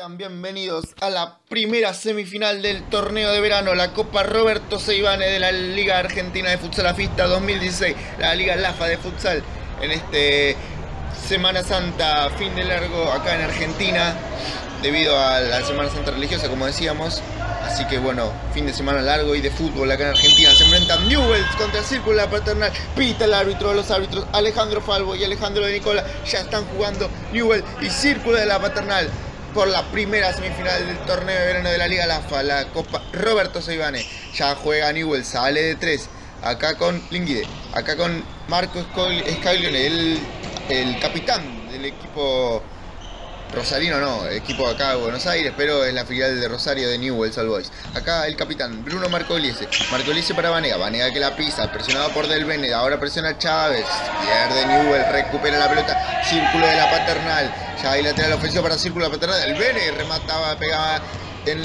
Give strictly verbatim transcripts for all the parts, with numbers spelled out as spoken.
Sean bienvenidos a la primera semifinal del torneo de verano, la Copa Roberto Seivane de la Liga Argentina de Futsal AFISTA dos mil dieciséis, la Liga LAFA de Futsal, en este Semana Santa, fin de largo acá en Argentina, debido a la Semana Santa religiosa, como decíamos. Así que bueno, fin de semana largo y de fútbol acá en Argentina. Se enfrentan Newell's contra Círculo de la Paternal. Pita el árbitro, los árbitros Alejandro Falvo y Alejandro de Nicola. Ya están jugando Newell's y Círculo de la Paternal por la primera semifinal del torneo de verano de la Liga LAFA, la Copa Roberto Seivane. Ya juega Newell's, sale de tres. Acá con Linguide, acá con Marco Scaglione, el, el capitán del equipo rosarino, no, el equipo acá de Buenos Aires, pero es la filial de Rosario de Newell's Old Boys. Acá el capitán Bruno Marcoliese, Marcoliese para Vanega, Vanega que la pisa, presionado por Del Bene, ahora presiona Chávez, pierde Newell's, recupera la pelota, Círculo de la Paternal, ya hay lateral ofensivo para Círculo de la Paternal, Del Bene remataba, pegaba en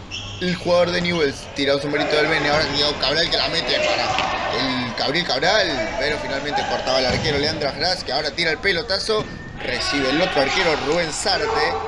el jugador de Newell's, tirado su merito Del Bene, ahora Diego Cabral que la mete para el Gabriel Cabral, pero finalmente cortaba el arquero Leandro Agras, que ahora tira el pelotazo. Recibe el otro arquero Rubén Sarte,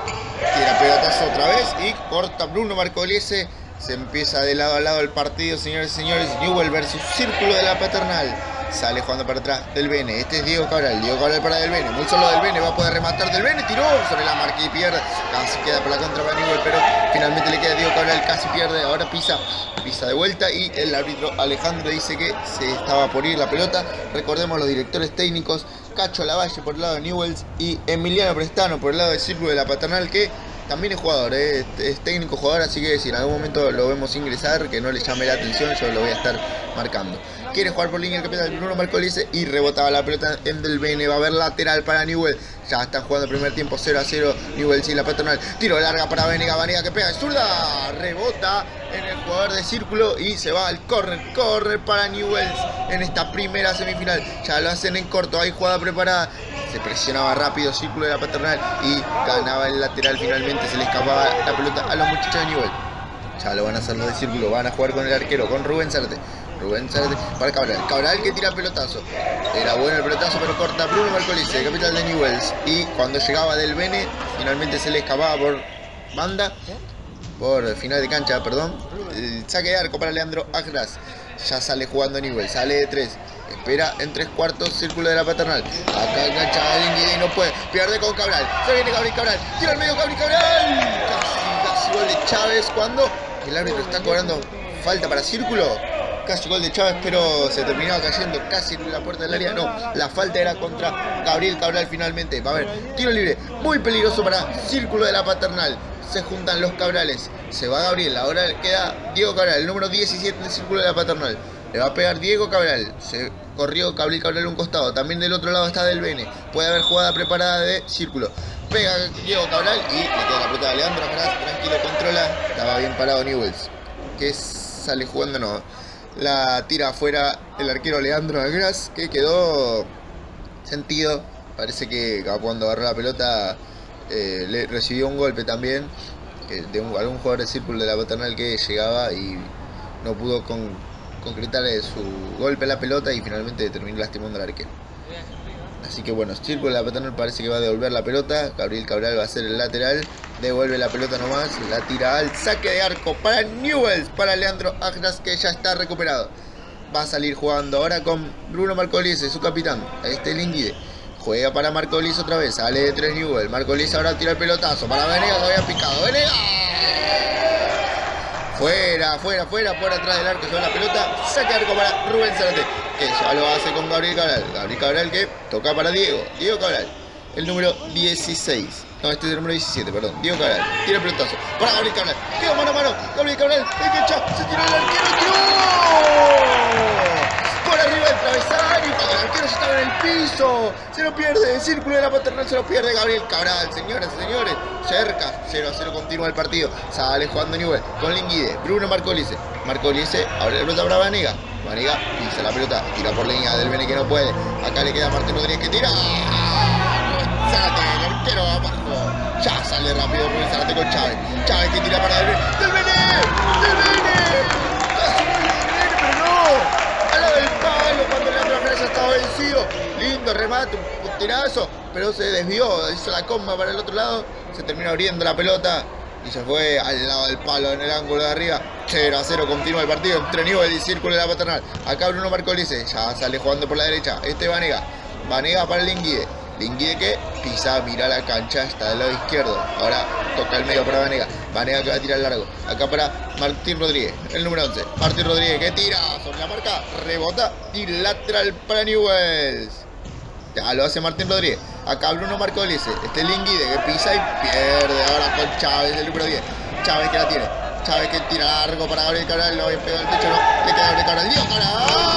tira pelotazo otra vez y corta Bruno Marcoliese. Se empieza de lado a lado el partido, señores y señores. Newell's versus Círculo de la Paternal. Sale jugando para atrás Del Bene. Este es Diego Cabral. Diego Cabral para Del Bene. Muy solo Del Bene. Va a poder rematar Del Bene. Tiró sobre la marca y pierde. Casi queda por la contra para Newell's, pero finalmente le queda a Diego Cabral. Casi pierde. Ahora pisa. Pisa de vuelta y el árbitro Alejandro dice que se estaba por ir la pelota. Recordemos los directores técnicos. Cacho Lavalle por el lado de Newell's y Emiliano Prestano por el lado del Círculo de la Paternal, que también es jugador, ¿eh? es técnico jugador, así que si en algún momento lo vemos ingresar, que no le llame la atención, yo lo voy a estar marcando. Quiere jugar por línea el capitán Bruno Marcoliese y rebotaba la pelota en Del Bene. Va a haber lateral para Newell's. Ya están jugando el primer tiempo cero a cero Newell's y la Paternal. Tiro larga para Vanega. Vanega que pega de zurda. Rebota en el jugador de Círculo y se va al córner. Córner para Newell's en esta primera semifinal. Ya lo hacen en corto. Hay jugada preparada. Se presionaba rápido Círculo de la Paternal y ganaba el lateral finalmente. Se le escapaba la pelota a los muchachos de Newell's. Ya lo van a hacer los de Círculo. Van a jugar con el arquero, con Rubén Sarte. Rubén Sarte para Cabral. Cabral que tira pelotazo. Era bueno el pelotazo, pero corta Bruno Marcoliese, el capitán de Newell's. Y cuando llegaba Del Bene, finalmente se le escapaba por banda. Por final de cancha, perdón. El saque de arco para Leandro Agras. Ya sale jugando Newell's. Sale de tres. Espera en tres cuartos Círculo de la Paternal. Acá engancha a Linguide y no puede. Pierde con Cabral. Se viene Gabriel Cabral. Tira al medio Gabriel Cabral. Casi, casi gol de Chávez cuando el árbitro está cobrando falta para Círculo. Casi gol de Chávez, pero se terminaba cayendo casi en la puerta del área. No, la falta era contra Gabriel Cabral finalmente. Va a haber tiro libre, muy peligroso para Círculo de la Paternal. Se juntan los Cabrales. Se va Gabriel, ahora queda Diego Cabral, el número diecisiete del Círculo de la Paternal. Le va a pegar Diego Cabral. Se corrió Gabriel Cabral a un costado. También del otro lado está Del Bene. Puede haber jugada preparada de Círculo. Pega Diego Cabral y le queda la pelota a Leandro Agras. Tranquilo, controla. Estaba bien parado Newell's, que sale jugando, no. La tira afuera el arquero Leandro Agras, que quedó sentido. Parece que cuando agarró la pelota eh, le recibió un golpe también eh, de un, algún jugador de Círculo de la Paternal que llegaba y no pudo con, concretar eh, su golpe a la pelota y finalmente terminó lastimando al arquero. Así que bueno, Círculo de la Paternal parece que va a devolver la pelota. Gabriel Cabral va a ser el lateral. Devuelve la pelota nomás. La tira al saque de arco para Newell's. Para Leandro Agras, que ya está recuperado. Va a salir jugando ahora con Bruno Marcoliese, su capitán. Este Linguide. Juega para Marcoliese otra vez. Sale de tres Newell's. Marcoliese ahora tira el pelotazo. Para Vanega que había picado. ¡Vanega! Fuera, fuera, fuera. Por atrás del arco se va la pelota. Saque de arco para Rubén Sarte, que ya lo hace con Gabriel Cabral. Gabriel Cabral que toca para Diego. Diego Cabral, el número dieciséis. No, este es el número diecisiete, perdón. Diego Cabral, tira el pelotazo para Gabriel Cabral. Queda mano a mano. Gabriel Cabral, engancha, se tiró el arquero, tiró por arriba del travesaño. Cuando el arquero ya estaba en el piso. Se lo pierde. El Círculo de la Paternal se lo pierde Gabriel Cabral. Señoras y señores, cerca. cero a cero continúa el partido. Sale jugando Newell's con Linguide. Bruno Marcoliese. Marcoliese abre la pelota para Vanega. Vanega pisa la pelota, tira por línea Del Bene que no puede. Acá le queda Martín Rodríguez que tira. Zárate, el arquero abajo. Ya sale rápido Rubén Zárate con Chávez. Chávez que tira para Del Bene. ¡Del Bene! ¡Del Bene! Casi gol de Del Bene, pero no. Al lado del palo cuando Leandro Agras ya estaba vencido. Lindo remate, un tirazo, pero se desvió. Hizo la comba para el otro lado. Se terminó abriendo la pelota. y se fue al lado del palo en el ángulo de arriba. cero a cero continúa el partido entre Newell y Círculo de la Paternal. Acá Bruno Marcolise ya sale jugando por la derecha. Este Vanega. Vanega para Linguide. Linguide que pisa, mira la cancha, está del lado izquierdo. Ahora toca el medio para Vanega. Vanega que va a tirar largo. Acá para Martín Rodríguez, el número once. Martín Rodríguez que tira sobre la marca, rebota y lateral para Newell's. Ya lo hace Martín Rodríguez. Acá Bruno Marcolise. Este Linguide que pisa y pierde ahora con Chávez, el número diez. Chávez que la tiene. Chávez que tira largo para Gabriel Cabral. No, pega el pecho, no. Le queda Gabriel Cabral. ¡Dios, Cabral!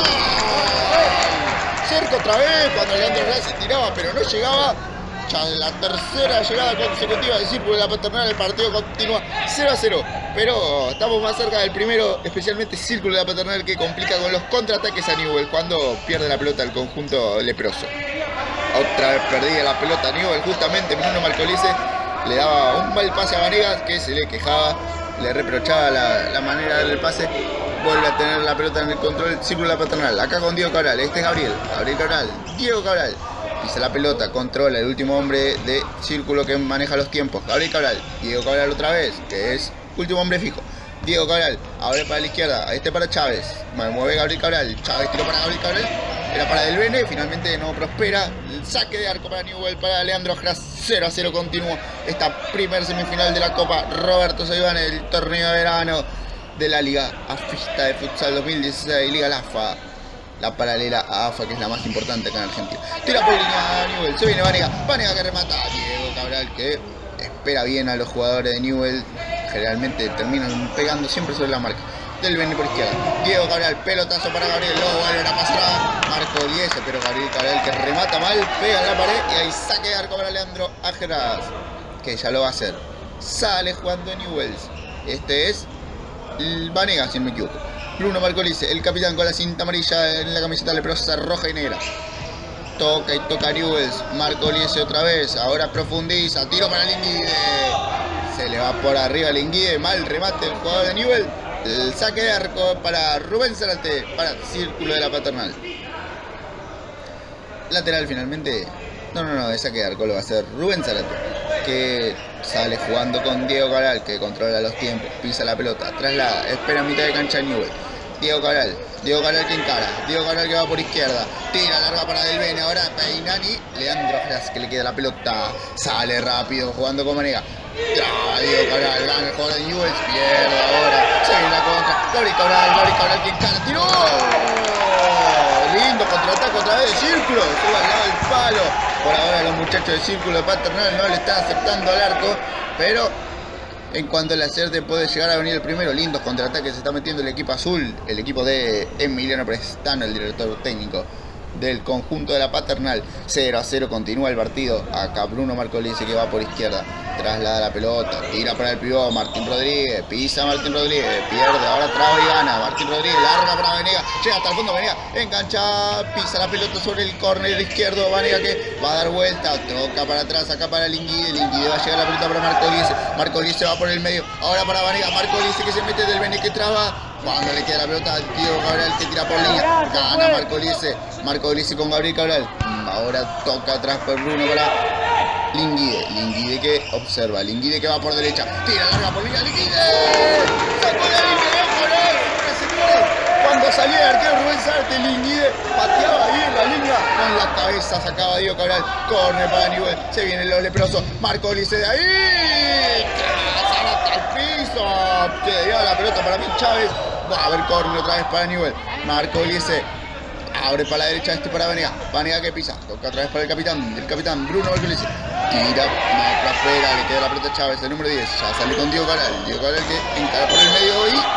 Cerca otra vez cuando Leandro Herrera se tiraba, pero no llegaba. Ya la tercera llegada consecutiva del Círculo de la Paternal. El partido continúa cero a cero. Pero estamos más cerca del primero, especialmente Círculo de la Paternal, que complica con los contraataques a Newell cuando pierde la pelota el conjunto leproso. Otra vez perdía la pelota Newell. Justamente Bruno Marcolise le daba un mal pase a Vanegas, que se le quejaba, le reprochaba la, la manera del pase. Vuelve a tener la pelota en el control, Círculo de la Paternal. Acá con Diego Cabral, este es Gabriel. Gabriel Cabral, Diego Cabral. Pisa la pelota, controla el último hombre de Círculo que maneja los tiempos. Gabriel Cabral, Diego Cabral otra vez, que es último hombre fijo. Diego Cabral, abre para la izquierda, este para Chávez. Mueve Gabriel Cabral, Chávez tiró para Gabriel Cabral. Era para Del Bene, finalmente no prospera. El saque de arco para Newell, para Leandro Gras. cero a cero continúa esta primer semifinal de la Copa Roberto Saibane, el torneo de verano de la Liga Afista de Futsal dos mil dieciséis, Liga LAFA, la paralela a AFA, que es la más importante acá en Argentina. Tira por línea Newell, se viene Vanega, Vanega que remata, Diego Cabral que espera bien a los jugadores de Newell, generalmente terminan pegando siempre sobre la marca. Del Bene por izquierda, Diego Cabral, pelotazo para Gabriel, luego vuelve a pasar a Marco Oliese, pero Gabriel Cabral que remata mal, pega en la pared y ahí saque de arco para Leandro Ajeras, que ya lo va a hacer. Sale jugando Newell's, este es Vanega, si no me equivoco. Bruno Marcolise, el capitán con la cinta amarilla en la camiseta leprosa roja y negra. Toca y toca Newell's. Marcolise otra vez. Ahora profundiza. Tiro para Linguide. Se le va por arriba Linguide. Mal remate el jugador de Newell. El saque de arco para Rubén Zárate. Para Círculo de la Paternal. Lateral finalmente. No, no, no. El saque de arco lo va a hacer Rubén Zárate, que sale jugando con Diego Cabral, que controla los tiempos, pisa la pelota, traslada, espera en mitad de cancha Newell. Diego Cabral, Diego Cabral que encara, Diego Cabral que va por izquierda, tira larga para Del Bene, ahora Peinani, Leandro Gras que le queda la pelota, sale rápido jugando con Vanega. Traba Diego Cabral, gana el jugador de Newell, pierde ahora, se viene la contra, Gabriel Cabral, Gabriel Cabral que encara, tiró. Lindo contraataque otra vez de Círculo, se va al lado del palo. Por ahora los muchachos de Círculo de Paternal no le están aceptando al arco, pero en cuanto le acerte puede llegar a venir el primero. Lindos contraataques se está metiendo el equipo azul, el equipo de Emiliano Prestano, el director técnico del conjunto de la Paternal. Cero a cero continúa el partido. Acá Bruno Marcolise que va por izquierda, traslada la pelota, tira para el pivot Martín Rodríguez, pisa Martín Rodríguez, pierde, ahora traba y gana Martín Rodríguez, larga para Vanega, llega hasta el fondo Vanega, engancha, pisa la pelota sobre el córner izquierdo, Vanega que va a dar vuelta, toca para atrás, acá para Linguide, Linguide va a llegar la pelota para Marcolise, Marcolise va por el medio, ahora para Vanega, Marcolise que se mete Del Bene que traba. Cuando le queda la pelota al Diego Cabral que tira por línea, gana Marcolise, Marcolise con Gabriel Cabral. Ahora toca atrás por Bruno para Linguide, Linguide que observa, Linguide que va por derecha, tira larga por línea, Linguide, sacó la línea, señores. Cuando salía el arquero Rubén Zárate, Linguide pateaba ahí en la línea, con la cabeza sacaba Diego Cabral, córner para Newell, se vienen los leprosos, Marcolise de ahí, hasta el piso, se lleva la pelota para mí Chávez. Va a haber córner otra vez para Newell. Marcolise abre para la derecha, este para Vanega. Vanega que pisa, toca otra vez para el capitán. El capitán Bruno Marcolise tira, no prospera, le queda la pelota a Chávez, el número diez. Ya sale con Diego Cabral. Diego Cabral que encara por el medio y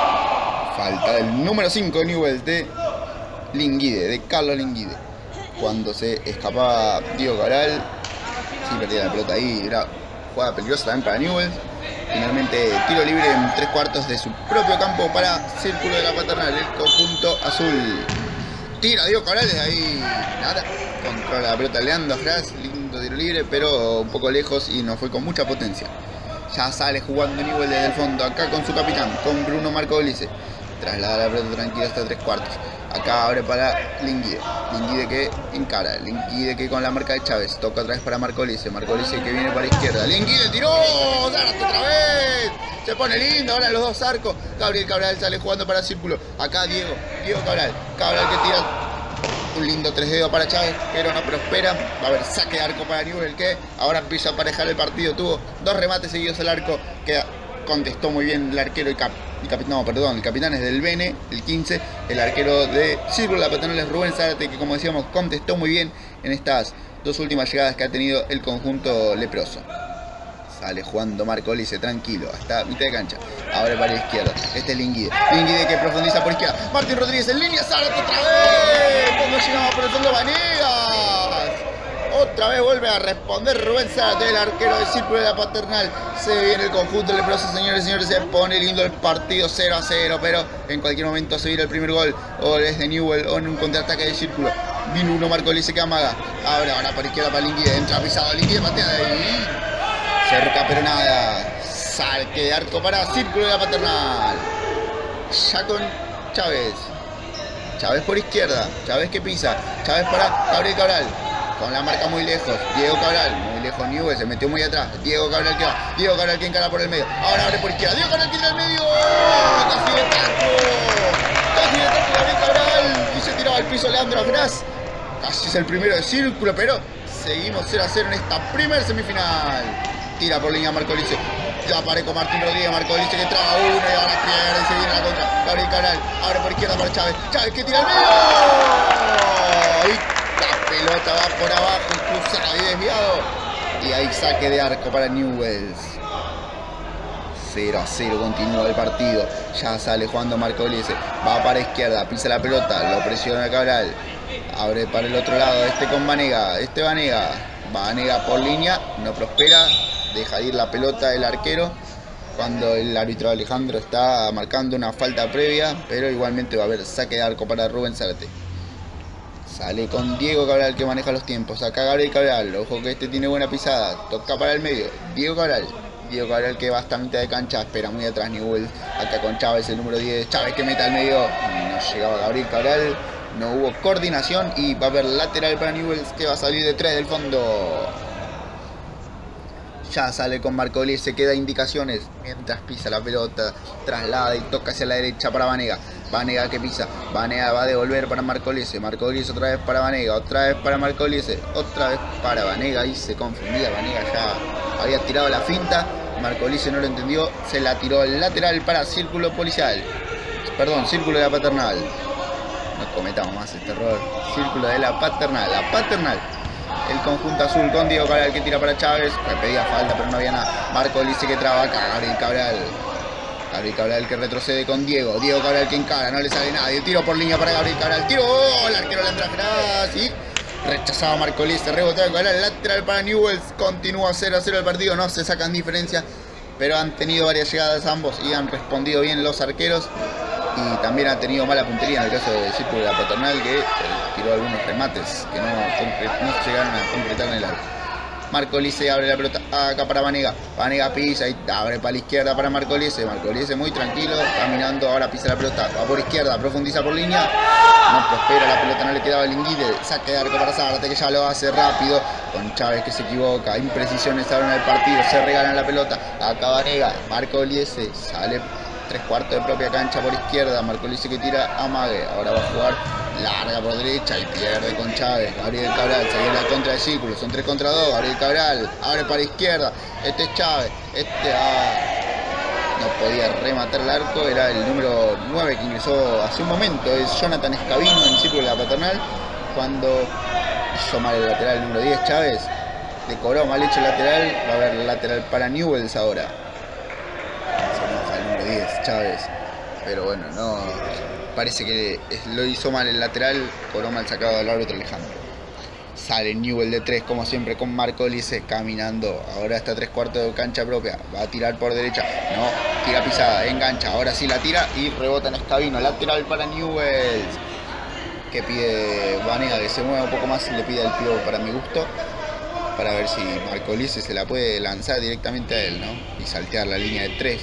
falta del número cinco Newell de Linguide, de Carlos Linguide. Cuando se escapaba Diego Cabral, sí perdía la pelota ahí, era jugada peligrosa también para Newell. Finalmente tiro libre en tres cuartos de su propio campo para Círculo de la Paternal, el conjunto azul. Tira Diego Cabral desde ahí, nada, controla la pelota Leandro Gras, lindo tiro libre, pero un poco lejos y no fue con mucha potencia. Ya sale jugando Newell desde el fondo, acá con su capitán, con Bruno Marcolise. Traslada la pelota tranquila hasta tres cuartos. Acá abre para Linguide. Linguide que encara. Linguide que con la marca de Chávez. Toca otra vez para Marcolice. Marcolice que viene para izquierda. Linguide tiró. Zárate otra vez. Se pone lindo. Ahora los dos arcos. Gabriel Cabral sale jugando para Círculo. Acá Diego. Diego Cabral. Cabral que tira un lindo tres dedos para Chávez, pero no prospera. Va a haber saque de arco para Newell, que ahora empieza a aparejar el partido. Tuvo dos remates seguidos al arco, que contestó muy bien el arquero y, cap, y cap, no, perdón, el capitán es del Bene, el quince. El arquero de Círculo, la paternal es Rubén Zárate, que como decíamos contestó muy bien en estas dos últimas llegadas que ha tenido el conjunto leproso. Sale jugando Marcolice tranquilo hasta mitad de cancha. Abre para la izquierda. Este es Linguide. Linguide que profundiza por izquierda. Martín Rodríguez en línea. Zárate otra vez. Cuando llegaba por el fondo Vanegas. Otra vez vuelve a responder Rubén Zárate, el arquero de Círculo de la Paternal. Se viene el conjunto leproso, señores y señores. Se pone lindo el partido cero a cero. Pero en cualquier momento se viene el primer gol. O es de Newell o en un contraataque de Círculo. Vino uno Marcolice que amaga. Abre ahora para izquierda para Linguide. Entra pisado. Linguide patea de ahí. Cerca pero nada. Saque de arco para Círculo de la Paternal. Ya con Chávez. Chávez por izquierda. Chávez que pisa. Chávez para Gabriel Cabral. Con la marca muy lejos. Diego Cabral. Muy lejos Newell. Se metió muy atrás. Diego Cabral que va. Diego Cabral que encara por el medio. Ahora abre por izquierda. Diego Cabral que entra al medio. Casi de taco. Casi de taco Gabriel Cabral. Y se tiraba al piso Leandro Agraz. Casi es el primero de Círculo. Pero seguimos cero a cero en esta primer semifinal. Tira por línea Marcolice. Ya aparece Martín Rodríguez. Marcolice que traba uno y ahora pierde y se viene la contra. Gabriel Cabral. Abre por izquierda para Chávez. Chávez que tira al medio. Y la pelota va por abajo, cruzado y desviado. Y ahí saque de arco para Newell's. cero a cero continúa el partido. Ya sale jugando Marcolice. Va para izquierda. Pisa la pelota. Lo presiona Cabral. Abre para el otro lado. Este con Vanega. Este Vanega. Vanega por línea. No prospera. Deja ir la pelota el arquero cuando el árbitro Alejandro está marcando una falta previa, pero igualmente va a haber saque de arco para Rubén Zárate. Sale con Diego Cabral que maneja los tiempos. Acá Gabriel Cabral, ojo que este tiene buena pisada. Toca para el medio. Diego Cabral. Diego Cabral que va hasta mitad de cancha. Espera muy atrás Newell. Acá con Chávez, el número diez. Chávez que mete al medio. No llegaba Gabriel Cabral. No hubo coordinación y va a haber lateral para Newell que va a salir de tres del fondo. Ya sale con Marcolice, que da indicaciones mientras pisa la pelota, traslada y toca hacia la derecha para Vanega. Vanega que pisa, Vanega va a devolver para Marcolice, Marcolice otra vez para Vanega, otra vez para Marcolice, otra vez para Vanega y se confundía. Vanega ya había tirado la finta, Marcolice no lo entendió, se la tiró al lateral para Círculo Policial. Perdón, Círculo de la Paternal. No cometamos más este error. Círculo de la Paternal, la Paternal. El conjunto azul con Diego Cabral que tira para Chávez. Le pedía falta pero no había nada. Marcolice que traba acá. Gabriel Cabral. Gabriel Cabral que retrocede con Diego. Diego Cabral que encara. No le sale nadie. Tiro por línea para Gabriel Cabral. Tiro. ¡Oh! El arquero Leandro Agraz. Y rechazaba Marcolice. Rebotaba con el lateral para Newell's. Continúa cero a cero el partido. No se sacan diferencia. Pero han tenido varias llegadas ambos y han respondido bien los arqueros. Y también ha tenido mala puntería en el caso de Círculo de la Paternal, que eh, tiró algunos remates que no, no llegaron a concretar en el arco. Marcolice abre la pelota acá para Vanega. Vanega pisa y abre para la izquierda para Marcolice. Marcolice muy tranquilo, caminando, ahora pisa la pelota. Va por izquierda, profundiza por línea. No prospera, la pelota no le quedaba a Linguide. Saque de arco para Zárate que ya lo hace rápido. Con Chávez que se equivoca. Imprecisiones ahora en el partido. Se regalan la pelota. Acá Vanega. Marcolice sale tres cuartos de propia cancha por izquierda. Marcolice que tira a Mague. Ahora va a jugar larga por derecha y pierde con Chávez. Gabriel Cabral se viene la contra de Círculo. Son tres contra dos. Gabriel Cabral abre para izquierda. Este es Chávez. Este ah, no podía rematar el arco. Era el número nueve que ingresó hace un momento. Es Jonathan Escabino en Círculo de la Paternal. Cuando hizo mal el lateral el número diez Chávez. Le cobró mal hecho el lateral. Va a haber lateral para Newell's ahora. diez Chávez, pero bueno, no parece que lo hizo mal el lateral, cobró mal sacado del árbitro Alejandro. Sale Newell de tres como siempre con Marcolice caminando, ahora está tres cuartos de cancha propia, va a tirar por derecha, no, tira pisada, engancha, ahora sí la tira y rebota en Escabino, lateral para Newell, que pide Vanega que se mueva un poco más, le pide el pío para mi gusto, para ver si Marcolice se la puede lanzar directamente a él, ¿no? Y saltear la línea de tres.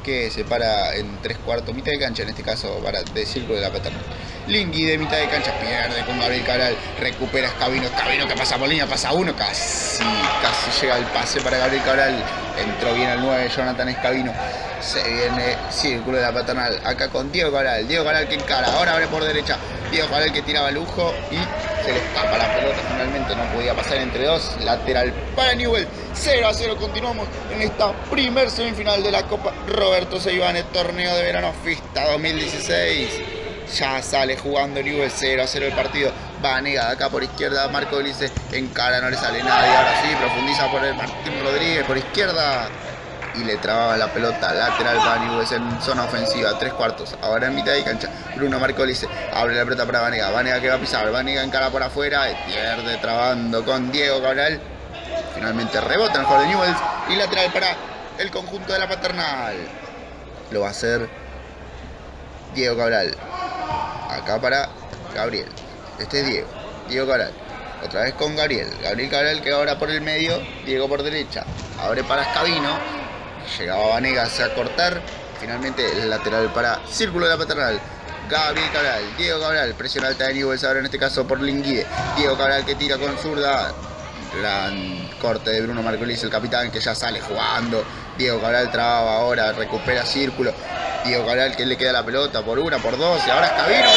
que se para en tres cuartos, mitad de cancha en este caso, para de círculo de la Paternal. Lingui de mitad de cancha pierde con Gabriel Cabral, recupera Escabino, Escabino que pasa por línea, pasa uno, casi, casi llega el pase para Gabriel Cabral, entró bien al nueve, Jonathan Escabino. Se viene círculo de la Paternal, acá con Diego Cabral, Diego Cabral que encara, ahora abre por derecha, Diego Cabral que tiraba lujo y se le escapa la pelota, finalmente no podía pasar entre dos, lateral para Newell's, cero a cero, continuamos en esta primer semifinal de la Copa Roberto Seivane, torneo de verano Fista dos mil dieciséis, ya sale jugando Newell's, cero a cero el partido, Vanega acá por izquierda, Marco Lice encara, no le sale nadie, ahora sí, profundiza por el Martín Rodríguez por izquierda, y le trababa la pelota lateral para Newell's en zona ofensiva, tres cuartos, ahora en mitad de cancha, Bruno Marcolice, abre la pelota para Vanega, Vanega que va a pisar, Vanega encara por afuera, pierde trabando con Diego Cabral, finalmente rebota en el jugador de Newell's y lateral para el conjunto de la Paternal, lo va a hacer Diego Cabral, acá para Gabriel, este es Diego, Diego Cabral, otra vez con Gabriel, Gabriel Cabral que ahora por el medio, Diego por derecha, abre para Escabino, llegaba Vanegas a cortar, finalmente el lateral para círculo de la Paternal, Gabriel Cabral, Diego Cabral, presión alta de Newell's ahora en este caso por Linguide, Diego Cabral que tira con zurda, gran corte de Bruno Marcolis, el capitán que ya sale jugando, Diego Cabral traba ahora, recupera círculo, Diego Cabral que le queda la pelota por una, por dos, y ahora Escabino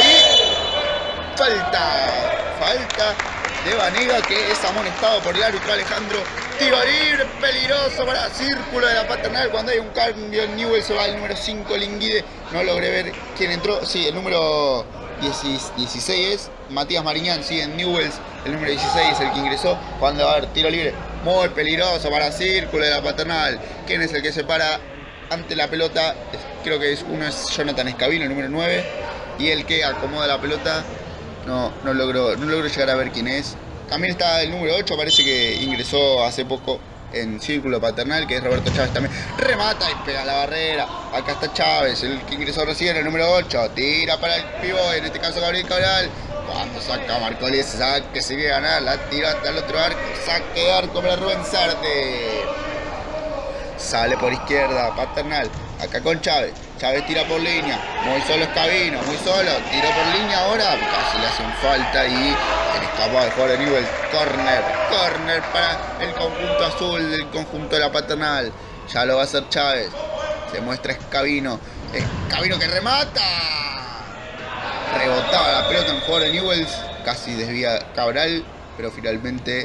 y falta, falta de Vanega que es amonestado por el árbitro Alejandro. Tiro libre, peligroso para círculo de la Paternal. Cuando hay un cambio en Newell's se va el número cinco Linguide. No logré ver quién entró. Sí, el número dieciséis es Matías Mariñán. Sí, en Newell's el número dieciséis es el que ingresó. Cuando va a haber tiro libre muy peligroso para círculo de la Paternal. ¿Quién es el que se para ante la pelota? Creo que es uno es Jonathan Escabino, el número nueve. Y el que acomoda la pelota no, no, logró, no logró llegar a ver quién es. También está el número ocho, parece que ingresó hace poco en círculo Paternal, que es Roberto Chávez también. Remata y pega la barrera. Acá está Chávez, el que ingresó recién, el número ocho. Tira para el pivot, en este caso Gabriel Cabral. Cuando saca Marcolis, saque, se quiere ganar, la tira hasta el otro arco. Saque de arco para Rubén Sarte. Sale por izquierda, Paternal. Acá con Chávez. Chávez tira por línea. Muy solo Escabino, muy solo. Tiró por línea ahora. Casi le hacen falta y el escapado de jugador de Newell's. Corner. Corner para el conjunto azul del conjunto de la Paternal. Ya lo va a hacer Chávez. Se muestra Escabino. Escabino que remata. Rebotaba la pelota en el jugador de Newell's. Casi desvía Cabral. Pero finalmente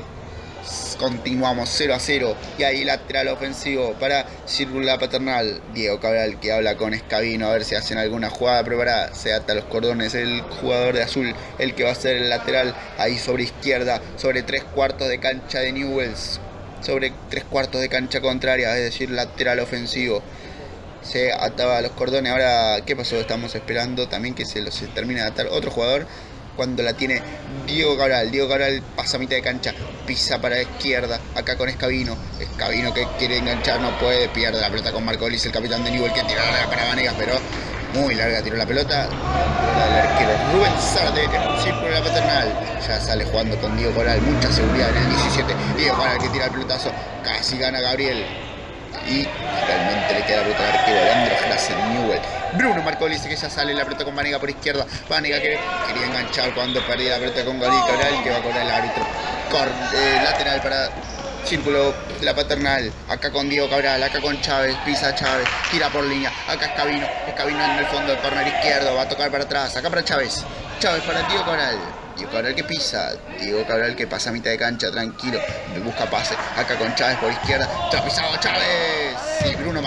continuamos cero a cero. Y ahí lateral ofensivo para círculo de la Paternal. Diego Cabral que habla con Escabino a ver si hacen alguna jugada preparada. Se ata los cordones el jugador de azul, el que va a ser el lateral. Ahí sobre izquierda, sobre tres cuartos de cancha de Newell's, sobre tres cuartos de cancha contraria, es decir, lateral ofensivo. Se ataba los cordones. Ahora, ¿qué pasó? Estamos esperando también que se, se termine de atar otro jugador. Cuando la tiene Diego Cabral, Diego Cabral pasa a mitad de cancha, pisa para la izquierda, acá con Escabino, Escabino que quiere enganchar, no puede, pierde la pelota con Marcolis, el capitán de Newell's, que tira larga para Vanegas, pero muy larga tiró la pelota, el arquero Rubén Sarte, círculo de la Paternal, ya sale jugando con Diego Cabral, mucha seguridad en el diecisiete, Diego Cabral que tira el pelotazo, casi gana Gabriel, y finalmente le queda la pelota al arquero Leandro Gras en Newell's. Bruno Marcolis que ya sale la pelota con Vanega por izquierda. Vanega que quería enganchar cuando perdía la pelota con Gabriel Cabral, que va con el árbitro. Cor eh, lateral para círculo de la Paternal. Acá con Diego Cabral, acá con Chávez. Pisa Chávez, tira por línea. Acá Escabino, Escabino en el fondo del córner izquierdo. Va a tocar para atrás. Acá para Chávez. Chávez para Diego Cabral. Diego Cabral que pisa, Diego Cabral que pasa a mitad de cancha, tranquilo, busca pase, acá con Chávez por izquierda, trapizado Chávez, y Bruno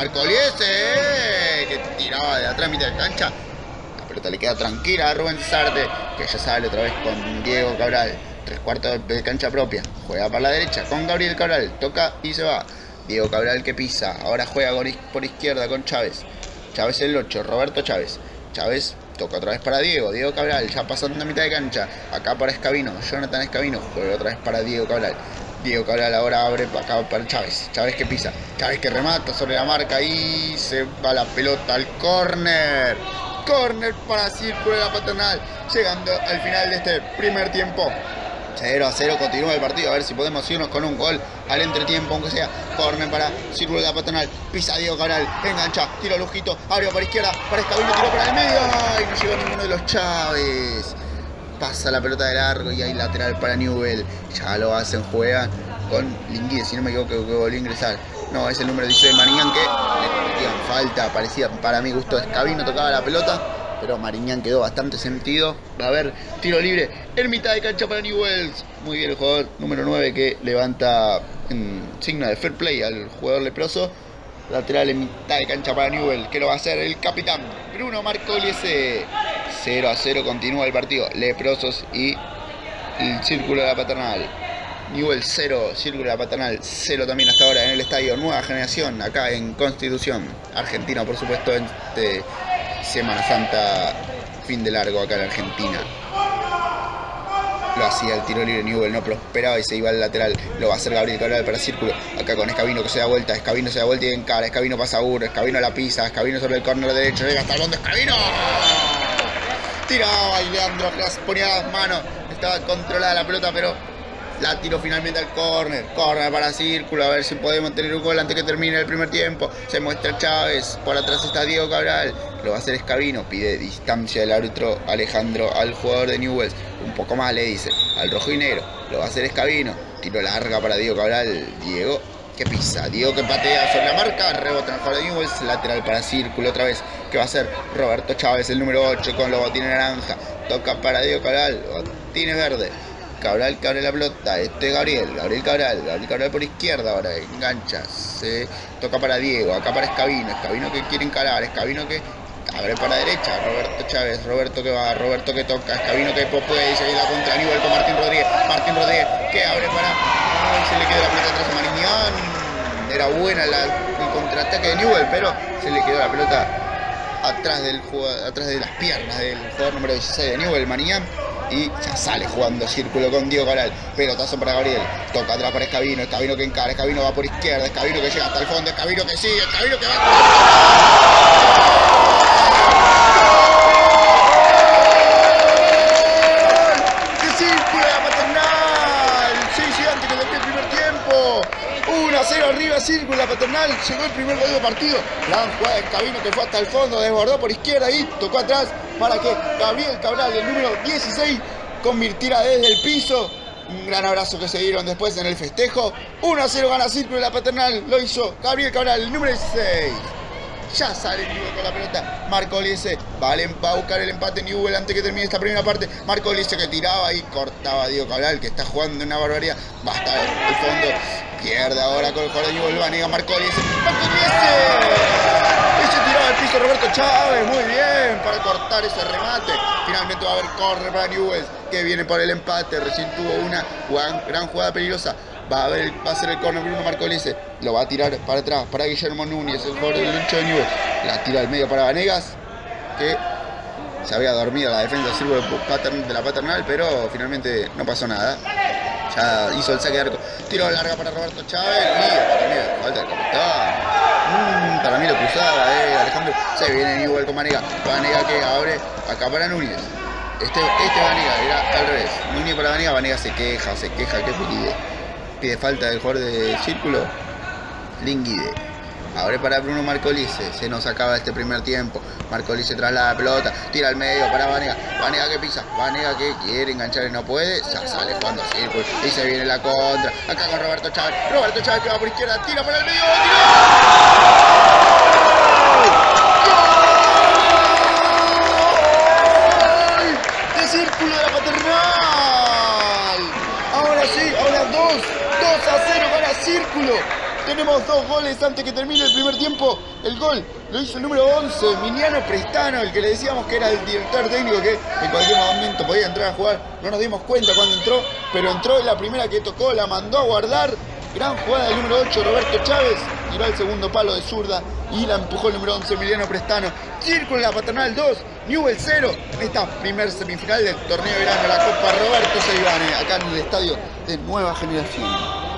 Marcoliese, que tiraba de atrás a mitad de cancha, la pelota le queda tranquila a Rubén Sarte, que ya sale otra vez con Diego Cabral, tres cuartos de cancha propia, juega para la derecha con Gabriel Cabral, toca y se va, Diego Cabral que pisa, ahora juega por izquierda con Chávez, Chávez el ocho, Roberto Chávez, Chávez toca otra vez para Diego, Diego Cabral, ya pasando a mitad de cancha, acá para Escabino, Jonathan Escabino, juega otra vez para Diego Cabral, Diego Cabral ahora abre acá para Chávez, Chávez que pisa, Chávez que remata sobre la marca y se va la pelota al córner, córner para círculo de la Paternal, llegando al final de este primer tiempo, cero a cero continúa el partido. A ver si podemos irnos con un gol al entretiempo, aunque sea. Corner para Círculo de la Paternal. Pisa Diego Cabral. Engancha. Tiro lujito. Abrió para izquierda. Para Escabino. Tiró para el medio. Y no llegó ninguno de los Chávez. Pasa la pelota de largo y hay lateral para Newell. Ya lo hacen. Juegan con Linguide. Si no me equivoco, que volvió a ingresar. No, es el número dieciséis de Mariñán que le cometían falta. Parecía para mi gusto. Escabino tocaba la pelota, pero Mariñán quedó bastante sentido. Va a haber tiro libre en mitad de cancha para Newell's. Muy bien el jugador número nueve que levanta en signo de fair play al jugador leproso. Lateral en mitad de cancha para Newell, que lo va a hacer el capitán Bruno Marcoliese. cero a cero continúa el partido. Leprosos y el Círculo de la Paternal. Newell cero, Círculo de la Paternal cero también hasta ahora en el estadio Nueva Generación, acá en Constitución, Argentina, por supuesto, en este Semana Santa, fin de largo acá en Argentina. Lo hacía el tiro libre, Newell no prosperaba y se iba al lateral. Lo va a hacer Gabriel Cabral para Círculo. Acá con Escabino que se da vuelta. Escabino se da vuelta y encara. Escabino pasa a Ur. Escabino la pisa. Escabino sobre el córner derecho. Llega hasta el fondo. Escabino. Tiraba y Leandro Glas ponía las manos. Estaba controlada la pelota, pero la tiró finalmente al córner. Córner para Círculo. A ver si podemos tener un gol antes que termine el primer tiempo. Se muestra Chávez. Por atrás está Diego Cabral. Lo va a hacer Escabino. Pide distancia del árbitro Alejandro al jugador de Newell's. Un poco más le dice al rojo y negro. Lo va a hacer Escabino. Tiro larga para Diego Cabral. Diego que pisa. Diego que patea sobre la marca. Rebota en el jugador de Newell's. Lateral para Círculo otra vez. Que va a ser Roberto Chávez, el número ocho, con los botines naranja. Toca para Diego Cabral. Botines verde. Cabral que abre la pelota. Este es Gabriel. Gabriel Cabral. Gabriel Cabral por izquierda ahora. Engancha. Se toca para Diego. Acá para Escabino. Escabino que quiere encarar. Escabino que abre para derecha. Roberto Chávez. Roberto que va. Roberto que toca. Escabino que puede. Y se la contra Newell con Martín Rodríguez. Martín Rodríguez que abre para. Ay, se le queda la pelota atrás a Mariñán. Era buena la, el contraataque de Newell, pero se le quedó la pelota atrás, del, atrás de las piernas del jugador número dieciséis de Newell, Mariñán. Y ya sale jugando Círculo con Diego Cabral. Pelotazo para Gabriel. Toca atrás para Escabino. Escabino que encara. Escabino va por izquierda. Escabino que llega hasta el fondo. Escabino que sigue. Escabino que va. ¡De Círculo de la Paternal! Sí, sí, antes que termine el primer tiempo. uno a cero arriba Círculo de la Paternal. Llegó el primer gol del partido. Gran jugada de Escabino que fue hasta el fondo. Desbordó por izquierda y tocó atrás para que Gabriel Cabral, el número dieciséis, convirtiera desde el piso. Un gran abrazo que se dieron después en el festejo. uno a cero gana Círculo de la Paternal. Lo hizo Gabriel Cabral, el número dieciséis. Ya sale Newell con la pelota. Marcoliese va a buscar el empate Newell antes que termine esta primera parte. Marcoliese que tiraba y cortaba a Diego Cabral, que está jugando una barbaridad. Va hasta el fondo. Pierde ahora con el jugador de Newell. Vanega Marcoliese. Marcoliese. Se tiraba al piso Roberto Chávez. Muy bien para cortar ese remate. Finalmente va a haber córner para Newell, que viene por el empate. Recién tuvo una gran jugada peligrosa. Va a, haber, va a ser el córner Bruno Marcoliese. Lo va a tirar para atrás para Guillermo Núñez, el jugador del hincho de Newell. La tira al medio para Vanegas, que se había dormido la defensa de la Paternal, pero finalmente no pasó nada. Ya hizo el saque de arco. Tiro larga para Roberto Chávez. Y para mí falta el capitán. Mm, para mí lo cruzaba, eh, Alejandro. Se viene Newell con Vanega. Vanega que abre acá para Núñez. Este, este Vanega era al revés. Núñez para Vanega. Vanega se queja, se queja. ¿Qué pide? Pide falta del jugador de Círculo. Linguide. Abre para Bruno Marcoliese. Se nos acaba este primer tiempo. Marcoliese traslada la pelota. Tira al medio para Vanega. Vanega que pisa. Vanega que quiere enganchar y no puede. Ya sale jugando Círculo. Y se viene la contra. Acá con Roberto Chávez. Roberto Chávez que va por izquierda. Tira para el medio. ¡Gol! De Círculo de la Paternal. Ahora sí. Ahora dos. dos a cero gana Círculo. Tenemos dos goles antes que termine el primer tiempo. El gol lo hizo el número once, Emiliano Prestano, el que le decíamos que era el director técnico que en cualquier momento podía entrar a jugar. No nos dimos cuenta cuando entró, pero entró en la primera que tocó, la mandó a guardar. Gran jugada del número ocho, Roberto Chávez. Tiró al segundo palo de zurda y la empujó el número once, Emiliano Prestano. Círculo de la Paternal dos, Newell cero. En esta primer semifinal del torneo de verano, la Copa Roberto Seivane, acá en el estadio de Nueva Generación.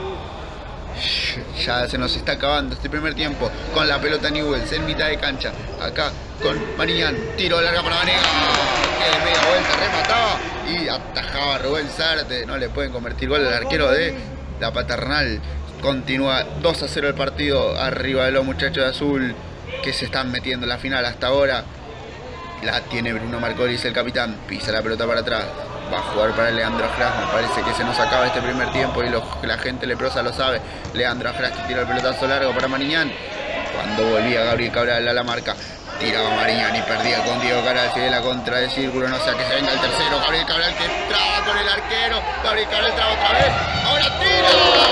Ya se nos está acabando este primer tiempo con la pelota Newell's en mitad de cancha. Acá con Mariñán. Tiro larga para Vanega, que de media vuelta remataba. y atajaba a Rubén Zárate. No le pueden convertir gol al arquero de la Paternal. Continúa dos a cero el partido arriba de los muchachos de azul que se están metiendo en la final hasta ahora. La tiene Bruno Marcolis, el capitán. Pisa la pelota para atrás. Va a jugar para Leandro Ajras. Me parece que se nos acaba este primer tiempo y lo, la gente leprosa lo sabe. Leandro Ajras que tira el pelotazo largo para Mariñán. Cuando volvía Gabriel Cabral a la marca, tiraba Mariñán y perdía con Diego Cabral. Sigue la contra de círculo, no sea que se venga el tercero. Gabriel Cabral que traba con el arquero. Gabriel Cabral traba otra vez. Ahora tira.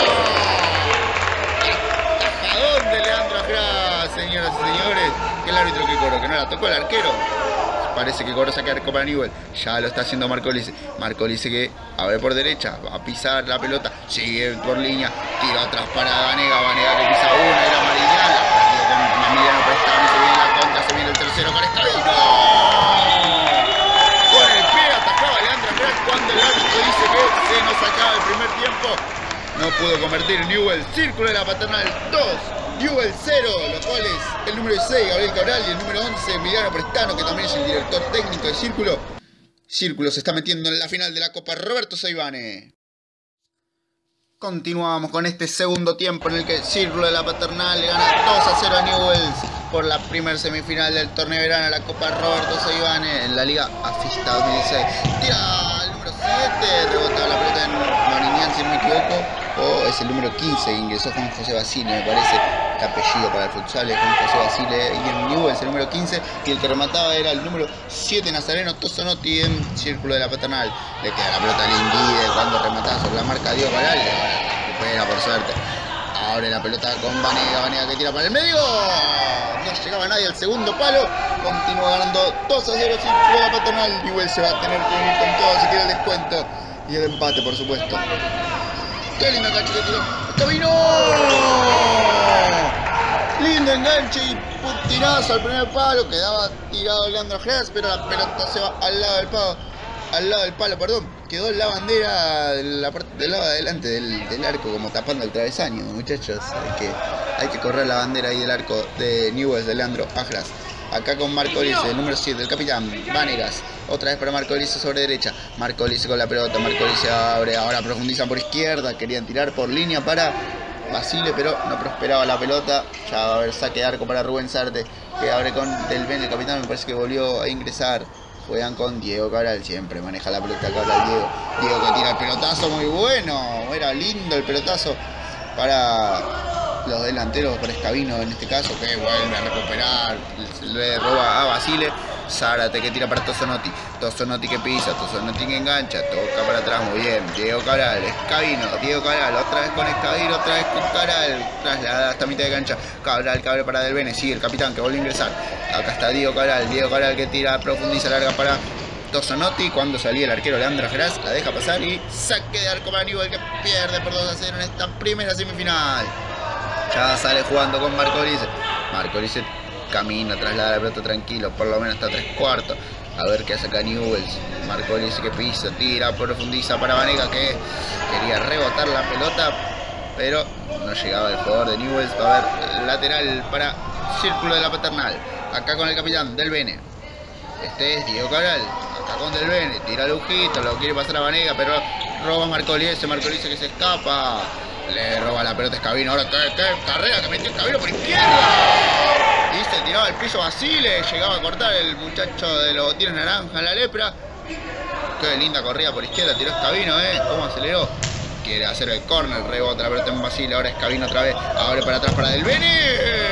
Tajadón de Leandro Ajras, señoras y señores. Que el árbitro que cobró, que no la tocó el arquero. Parece que cobró saque arco para Newell. Ya lo está haciendo Marcolis. Marcolis que abre por derecha. Va a pisar la pelota. Sigue por línea. Tira atrás para Vanega. Vanega que pisa una. Era Mariñán. La perdió con Emiliano Prestano. Se viene la contra. Se viene el tercero con Escabino. Con el pie atajaba Leandro Ajras cuando el árbitro dice que se nos acaba el primer tiempo. No pudo convertir Newell. Círculo de la Paternal dos. Newell cero, los goles el número seis, Gabriel Cabral, y el número once, Emiliano Prestano, que también es el director técnico de Círculo. Círculo se está metiendo en la final de la Copa Roberto Seivane. Continuamos con este segundo tiempo en el que Círculo de la Paternal le gana dos a cero a Newell's por la primer semifinal del torneo de verano de la Copa Roberto Seivane en la Liga Afista dos mil dieciséis. Tira el número siete, rebotaba la pelota en Mariñán, si no me equivoco. O es el número quince, ingresó Juan José Basile, me parece, el apellido para el futsal es Juan José Basile, y en Newell's es el número quince, y el que remataba era el número siete, Nazareno Tosonotti, en Círculo de la Paternal. Le queda la pelota a Linguide cuando remataba sobre la marca Diego Cabral, y ahora recupera por suerte. Abre la pelota con Vanega, Vanega que tira para el medio, no llegaba nadie al segundo palo, continúa ganando dos a cero Círculo de la Paternal. Newell's se va a tener que venir con todo si quiere el descuento, y el empate por supuesto. ¡Qué lindo enganche que tiró! ¡Escabino! Lindo enganche y putinazo al primer palo. Quedaba tirado Leandro Ajras, pero la pelota se va al lado del palo. Al lado del palo, perdón. Quedó la bandera de la parte del lado de adelante del, del arco, como tapando el travesaño, muchachos. Hay que, hay que correr la bandera ahí del arco de Newell's de Leandro Ajras. Acá con Marcolis, el número siete, el capitán, Vanegas. Otra vez para Marcolis sobre derecha. Marcolis con la pelota, Marcolis se abre, ahora profundiza por izquierda. Querían tirar por línea para Basile, pero no prosperaba la pelota. Ya va a haber saque de arco para Rubén Zárate, que abre con Del Ben, el capitán, me parece que volvió a ingresar. Juegan con Diego Cabral, siempre maneja la pelota Cabral Diego. Diego que tira el pelotazo, muy bueno. Era lindo el pelotazo para los delanteros, para Escabino en este caso, que vuelve a recuperar, le roba a Basile. Zárate que tira para Tosonotti, Tosonotti que pisa, Tosonotti que engancha, toca para atrás, muy bien, Diego Cabral, Escabino, Diego Cabral, otra vez con Escabino, otra vez con Cabral, traslada hasta mitad de cancha, Cabral, Cabral para Del Bene, sigue el capitán que vuelve a ingresar, acá está Diego Cabral, Diego Cabral que tira, profundiza, larga para Tosonotti, cuando salía el arquero Leandro Ajras, la deja pasar y saque de arco para Newell, que pierde por dos a cero en esta primera semifinal. Ya sale jugando con Marcolis, Marcolis camina, traslada la pelota tranquilo, por lo menos hasta tres cuartos. A ver qué hace acá Newell's. Marcolis que pisa, tira, profundiza para Vanega, que quería rebotar la pelota, pero no llegaba el jugador de Newell's. Va a haber lateral para Círculo de la Paternal. Acá con el capitán Del Bene. Este es Diego Cabral. Acá con Del Bene. Tira Lujito, lo quiere pasar a Vanega, pero roba Marcolis. Marcolis que se escapa. Le roba la pelota a Escabino. Ahora, ¿qué, qué carrera que metió Escabino por izquierda? Y se tiraba al piso Basile. Llegaba a cortar el muchacho de los botines naranja, la lepra. Qué linda corrida por izquierda. Tiró Escabino, ¿eh? Cómo aceleró. Quiere hacer el córner. Rebota la pelota en Basile. Ahora Escabino otra vez. Abre para atrás para Del Bene.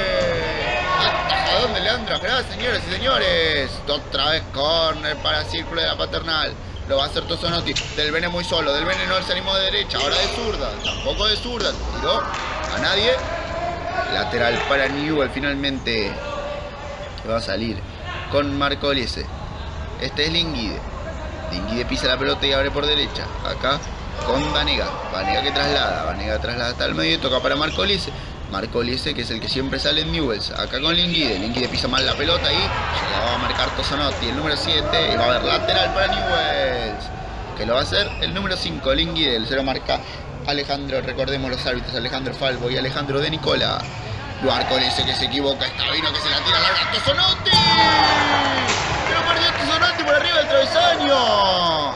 Atajadón de Leandro Ajras, señores y señores. Otra vez córner para Círculo de la Paternal. Lo va a hacer Tosonotti. Del Bene muy solo. Del Bene no se animó de derecha. Ahora de zurda. Tampoco de zurda. Tiró a nadie. Lateral para Newell finalmente. Va a salir con Marcolis. Este es Linguide. Linguide pisa la pelota y abre por derecha. Acá con Vanega. Vanega que traslada. Vanega traslada hasta el medio y toca para Marcolis. Marcolis que es el que siempre sale en Newell's. Acá con Linguide. Linguide pisa mal la pelota y llegaba a marcar Tosonotti, el número siete. Y va a haber lateral para Newell's, que lo va a hacer el número cinco, Linguide. El cero marca Alejandro. Recordemos los árbitros: Alejandro Falvo y Alejandro de Nicola. Marcolis que se equivoca. Escabino que se la tira larga. Tosonotti. Pero perdió Tosonotti por arriba del travesaño.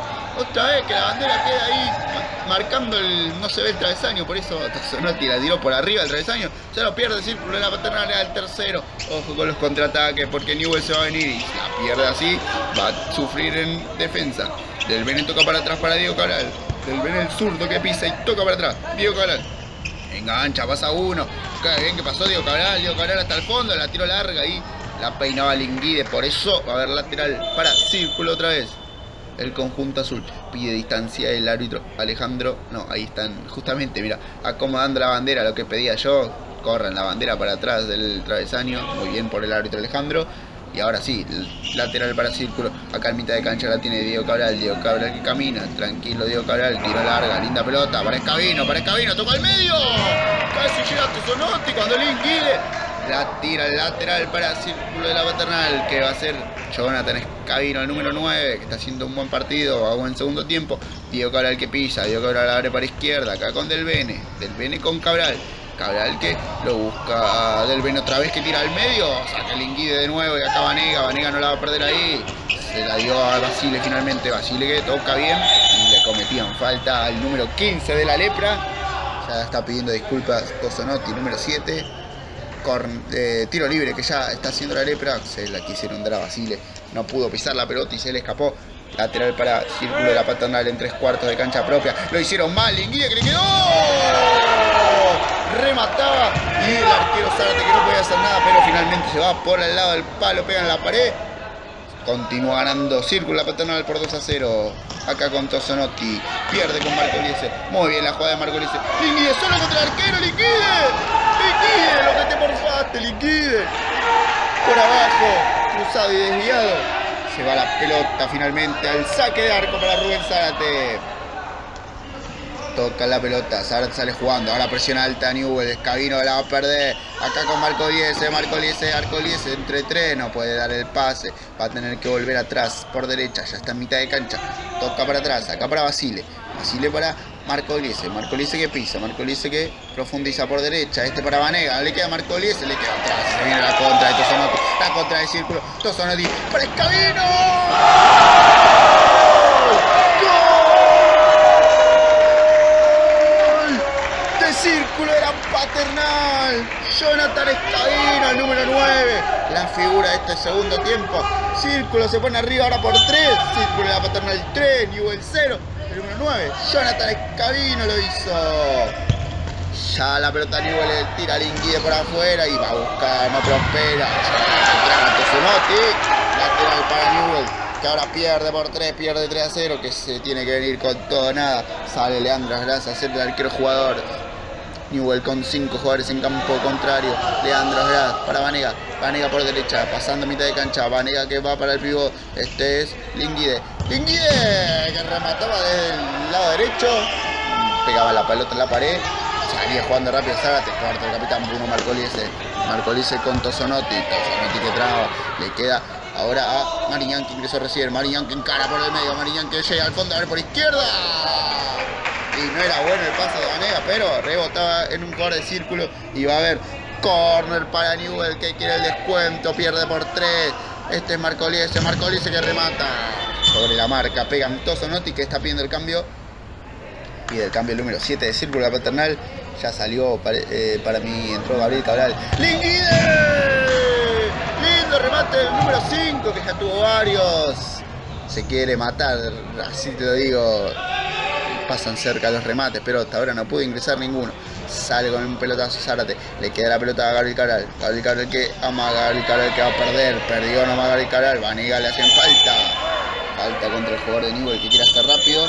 otra vez que la bandera queda ahí marcando el... no se ve el travesaño, por eso Tosonotti la tiró por arriba el travesaño. Ya lo pierde el círculo de la Paternal al tercero. Ojo con los contraataques porque Newell se va a venir y la pierde así. Va a sufrir en defensa. Del Bene toca para atrás para Diego Cabral. Del Bene el zurdo que pisa y toca para atrás. Diego Cabral. Engancha, pasa uno. Bien que pasó Diego Cabral. Diego Cabral hasta el fondo. La tiro larga y la peinaba Linguide. Por eso va a haber lateral para círculo otra vez. El conjunto azul pide distancia el árbitro Alejandro. No, ahí están justamente, mira, acomodando la bandera, lo que pedía yo. Corran la bandera para atrás del travesaño. Muy bien por el árbitro Alejandro. Y ahora sí, lateral para círculo. Acá en mitad de cancha la tiene Diego Cabral. Diego Cabral que camina, tranquilo Diego Cabral. Tiro larga, linda pelota, para Escabino, para Escabino, toca al medio. Casi llega Tosonotti cuando Linguide la tira al lateral para círculo de la Paternal, que va a ser Jonathan Escabino, el número nueve, que está haciendo un buen partido, hago en segundo tiempo. Diego Cabral que pisa, Diego Cabral abre para izquierda, acá con Del Bene, Del Bene con Cabral. Cabral que lo busca Del Bene otra vez, que tira al medio, saca el Linguide de nuevo y acá Vanega, Vanega no la va a perder ahí. Se la dio a Basile finalmente, Basile que toca bien y le cometían falta al número quince de la Lepra. Ya está pidiendo disculpas Tosonotti, número siete. Con, eh, tiro libre que ya está haciendo la Lepra, se la quisieron dar a Basile, no pudo pisar la pelota y se le escapó. Lateral para círculo de la Paternal en tres cuartos de cancha propia, lo hicieron mal, Linguide que le quedó, remataba y el arquero Zárate que no podía hacer nada, pero finalmente se va por el lado del palo, pega en la pared. Continúa ganando círculo la Paternal por dos a cero. Acá con Tosonotti, pierde con Marcoliese. Muy bien la jugada de Marcoliese. Linguide solo contra el arquero, Linguide. Linguide, lo que te morfaste, Linguide. Por abajo, cruzado y desviado. Se va la pelota finalmente al saque de arco para Rubén Zárate. Toca la pelota, Zárate sale jugando, ahora presión alta Newell, Escabino la va a perder, acá con Marcoliese, Marcoliese, Marcoliese entre tres, no puede dar el pase, va a tener que volver atrás por derecha, ya está en mitad de cancha, toca para atrás, acá para Basile, Basile para Marcoliese, Marcoliese que pisa, Marcoliese que profundiza por derecha, este para Vanega, le queda Marcoliese, le queda atrás, se viene la contra de Tosonotti, la contra del círculo, Tosonotti para Escabino. Círculo de la Paternal, Jonathan Escabino, el número nueve, la figura de este segundo tiempo. Círculo se pone arriba ahora por tres, círculo de la Paternal tres, Newell cero, el número nueve, Jonathan Escabino lo hizo. Ya la pelota Newell tira a Linguide por afuera y va a buscar, no prospera. Tosonotti, lateral para Newell, que ahora pierde por tres, pierde tres a cero, que se tiene que venir con todo nada. Sale Leandro Asgras a ser el arquero jugador. Newell con cinco jugadores en campo contrario. Leandro Asgras para Vanega. Vanega por derecha, pasando mitad de cancha. Vanega que va para el pivot. Este es Linguide. Linguide que remataba desde el lado derecho. Pegaba la pelota en la pared. Salía jugando rápido Zárate. Cuarto el capitán Bruno Marcoliese. Marcoliese con Tosonotti. Tosonotti que traba. Le queda ahora a Mariñán que ingresó recién. Mariñán que encara por el medio. Mariñán que llega al fondo a ver por izquierda. Y no era bueno el pase de Vanega, pero rebotaba en un jugador de círculo. Y va a haber córner para Newell que quiere el descuento. Pierde por tres. Este es Marcoliese. Marcoliese que remata sobre la marca. Pegan Tosonotti que está pidiendo el cambio. Pide el cambio el número siete de círculo de la Paternal. Ya salió para, eh, para mí. Entró Gabriel Cabral. ¡Linguide! Lindo remate del número cinco que ya tuvo varios. Se quiere matar, así te lo digo. Pasan cerca los remates, pero hasta ahora no pudo ingresar ninguno. Sale con un pelotazo Zárate. Le queda la pelota a Gabriel Cabral. Gabriel Cabral que ama a Gabriel Cabral que va a perder. Perdió nomás Gabriel Cabral. Vanega le hacen falta. Falta contra el jugador de Newell que quiere hacer rápido.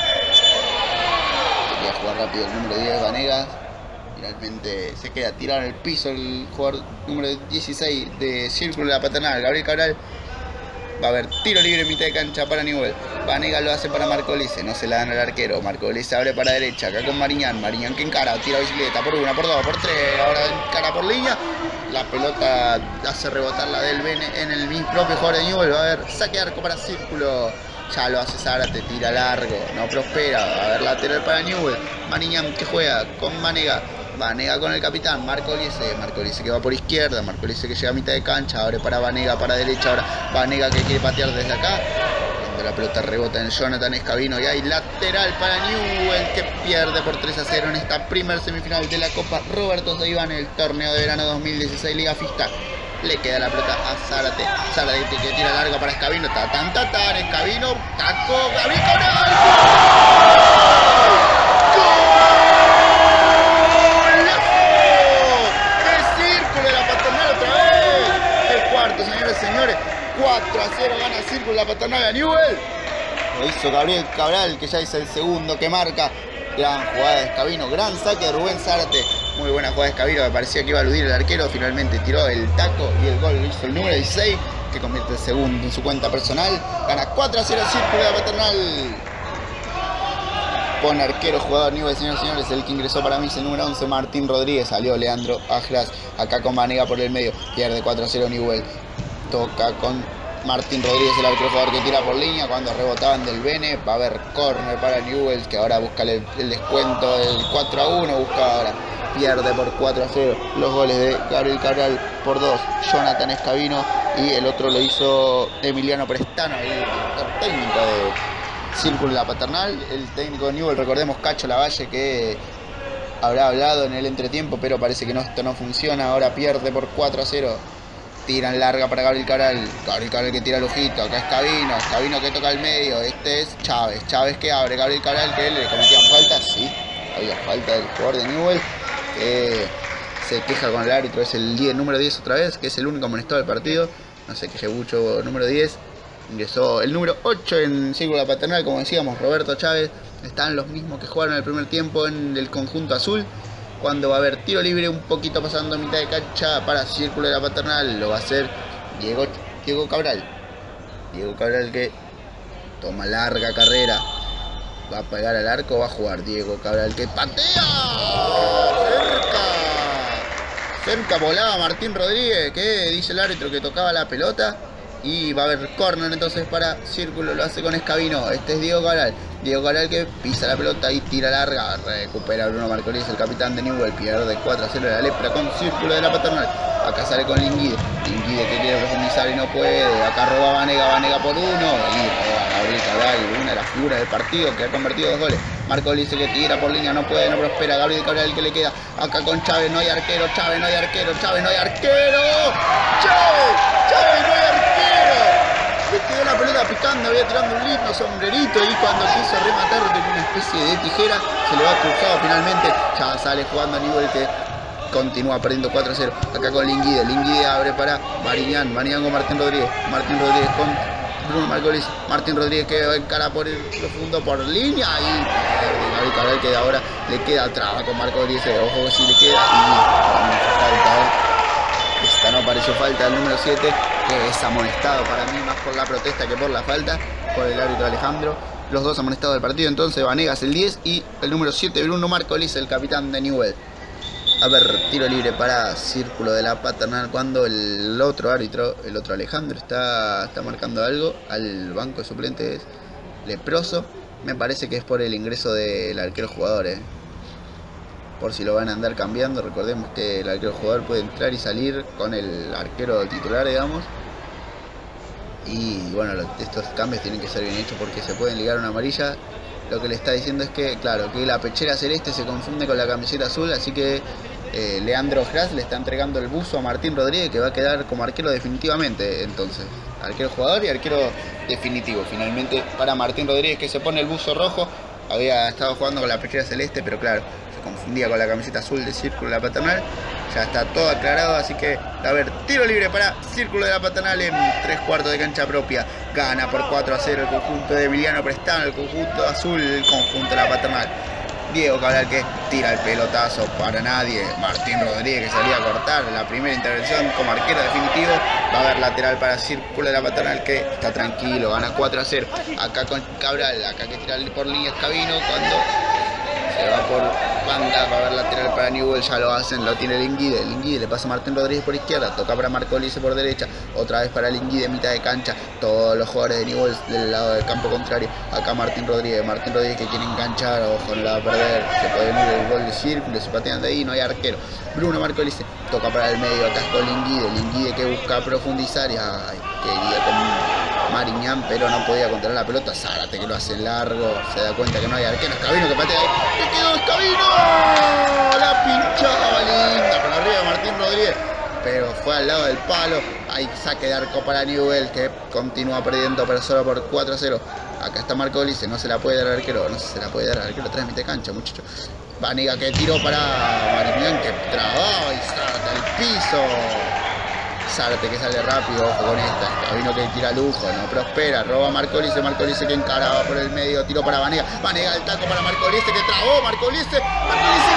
Quería jugar rápido el número diez, Vanega. Finalmente se queda tirado en el piso el jugador número dieciséis de círculo de la Paternal, Gabriel Cabral. Va a haber tiro libre en mitad de cancha para Newell. Vanega lo hace para Marcoliese, no se la dan al arquero. Marcoliese abre para derecha, acá con Mariñán. Mariñán que encara, tira bicicleta por una, por dos, por tres. Ahora encara por línea. La pelota hace rebotar la del Bene en el mismo propio jugador de Newell. Va a haber saque de arco para círculo. Ya lo hace Zárate, tira largo, no prospera. Va a haber lateral para Newell. Mariñán que juega con Vanega. Vanega con el capitán, Marcoliese, Marcoliese que va por izquierda, Marcoliese que llega a mitad de cancha, abre para Vanega, para derecha, ahora Vanega que quiere patear desde acá, cuando la pelota rebota en Jonathan Escabino y hay lateral para Newell, que pierde por tres a cero en esta primer semifinal de la Copa Roberto Seivane, el torneo de verano dos mil dieciséis Liga Fista. Le queda la pelota a Zárate, Zárate que tira larga para Escabino, ta tan ta tan, Escabino, taco, Gabriel Cabral. Señores, señores, cuatro a cero gana Círculo La Paternal a Newell. Lo hizo Gabriel Cabral, que ya es el segundo que marca. Gran jugada de Escabino, gran saque de Rubén Zárate. Muy buena jugada de Escabino, que parecía que iba a eludir el arquero. Finalmente tiró el taco y el gol lo hizo el número dieciséis, que convierte el segundo en su cuenta personal. Gana cuatro a cero Círculo La Paternal. Pone arquero, jugador Newell, señores y señores. El que ingresó para mí es el número once, Martín Rodríguez. Salió Leandro Agras, acá con Vanega por el medio. Pierde cuatro a cero Newell. Toca con Martín Rodríguez, el arquero jugador que tira por línea. Cuando rebotaban del Bene, va a haber córner para Newell, que ahora busca el, el descuento del cuatro a uno. Busca ahora. Pierde por cuatro a cero. Los goles de Gabriel Cabral por dos, Jonathan Escabino, y el otro lo hizo Emiliano Prestano, el director técnico de Círculo La Paternal. El técnico de Newell, recordemos, Cacho Lavalle, que habrá hablado en el entretiempo, pero parece que no, esto no funciona. Ahora pierde por cuatro a cero. Tiran larga para Gabriel Cabral. Gabriel Cabral que tira el ojito. Acá es Escabino. Escabino que toca el medio. Este es Chávez. Chávez que abre. Gabriel Cabral, que le cometían falta. Sí, había falta del jugador de Newell, que se queja con el árbitro. Es el diez, número diez otra vez, que es el único amonestado del partido. No sé qué llevucho número diez. Ingresó el número ocho en Círculo La Paternal, como decíamos, Roberto Chávez. Están los mismos que jugaron el primer tiempo en el conjunto azul. Cuando va a haber tiro libre un poquito pasando a mitad de cancha para Círculo de La Paternal, lo va a hacer Diego, Diego Cabral. Diego Cabral que toma larga carrera. Va a pegar al arco, va a jugar Diego Cabral que patea. Cerca. Cerca volaba Martín Rodríguez, que dice el árbitro que tocaba la pelota. Y va a haber córner entonces para Círculo, lo hace con Escabino. Este es Diego Cabral. Diego Cabral que pisa la pelota y tira larga. Recupera Bruno Marcolis, el capitán de Newell. Pierde cuatro a cero de la lepra con Círculo de La Paternal. Acá sale con Linguide. Linguide que quiere profundizar y no puede. Acá roba Vanega, Vanega por uno. Y roba Gabriel Cabral, una de las figuras del partido, que ha convertido dos goles. Marcolis que tira por línea, no puede, no prospera. Gabriel Cabral que le queda. Acá con Chávez, no hay arquero. Chávez, no hay arquero. Chávez, no hay arquero. Chávez, Chávez, no hay arquero. Le quedó la pelota picando, había tirando un lindo sombrerito y cuando quiso rematar de una especie de tijera se le va cruzado finalmente. Ya sale jugando a Newell, que continúa perdiendo cuatro a cero. Acá con Linguide. Linguide abre para Mariñán. Mariñán con Martín Rodríguez. Martín Rodríguez con Bruno Marcolis. Martín Rodríguez que encara por el profundo por línea y Gabriel Cabral que ahora le queda traba con Marcolis. Ojo que si le queda y falta. Esta no pareció falta el número siete, que es amonestado para mí más por la protesta que por la falta, por el árbitro Alejandro. Los dos amonestados del partido, entonces Vanegas el diez y el número siete, Bruno Marcolis, el capitán de Newell. A ver, tiro libre para Círculo de La Paternal cuando el otro árbitro, el otro Alejandro, está, está marcando algo al banco de suplentes leproso. Me parece que es por el ingreso del arquero jugador, eh. Por si lo van a andar cambiando, recordemos que el arquero jugador puede entrar y salir con el arquero titular, digamos. Y bueno, estos cambios tienen que ser bien hechos porque se pueden ligar una amarilla. Lo que le está diciendo es que, claro, que la pechera celeste se confunde con la camiseta azul, así que eh, Leandro Gras le está entregando el buzo a Martín Rodríguez, que va a quedar como arquero definitivamente. Entonces, arquero jugador y arquero definitivo finalmente para Martín Rodríguez, que se pone el buzo rojo. Había estado jugando con la pechera celeste, pero claro, confundía con la camiseta azul de Círculo de La Paternal. Ya está todo aclarado, así que a ver, tiro libre para Círculo de La Paternal en tres cuartos de cancha propia. Gana por cuatro a cero el conjunto de Emiliano Prestano, el conjunto azul, el conjunto de La Paternal. Diego Cabral que tira el pelotazo para nadie. Martín Rodríguez que salía a cortar la primera intervención como arquero definitivo. Va a haber lateral para Círculo de La Paternal, que está tranquilo, gana cuatro a cero. Acá con Cabral, acá que tira por línea Escabino cuando se va por banda, va a haber lateral para Newell, ya lo hacen, lo tiene Linguide. Linguide le pasa a Martín Rodríguez por izquierda, toca para Marcolis por derecha, otra vez para Linguide, mitad de cancha, todos los jugadores de Newell del lado del campo contrario. Acá Martín Rodríguez, Martín Rodríguez que quiere enganchar, ojo, no la va a perder, se puede unir el gol de Círculo, se patean de ahí, no hay arquero. Bruno Marcolis toca para el medio, acá es con Linguide, Linguide que busca profundizar y ay, quería con Mariñán, pero no podía controlar la pelota. Zárate que lo hace largo, se da cuenta que no hay arquero. Escabino que patea ahí. ¡Le quedó Escabino! La pinchaba linda con arriba de Martín Rodríguez, pero fue al lado del palo. Hay saque de arco para Newell's, que continúa perdiendo, pero solo por cuatro a cero. Acá está Marcolice, no se la puede dar al arquero, no se la puede dar al arquero, transmite cancha, muchachos. Vanega que tiró para Mariñán, que trababa y Zárate al piso. Zárate que sale rápido, ojo con esta. Escabino que tira lujo, no prospera, roba a Marcolice, Marcolice que encaraba por el medio, tiró para Vanega, Vanega el taco para Marcolice que trabó, Marcolice, Marcolice,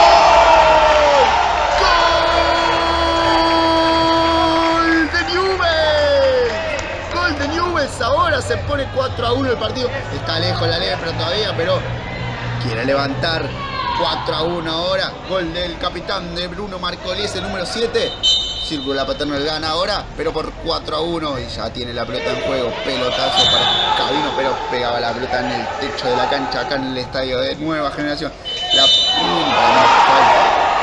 ¡gol! ¡Gol de Newell's! ¡Gol de Newell's! Ahora se pone cuatro a uno el partido. Está lejos la leve, pero todavía, pero quiere levantar. cuatro a uno ahora, gol del capitán de Bruno Marcolice, número siete. Círculo La Paternal gana ahora, pero por cuatro a uno y ya tiene la pelota en juego. Pelotazo para Escabino, pero pegaba la pelota en el techo de la cancha, acá en el estadio de Nueva Generación. La punta, no, falta.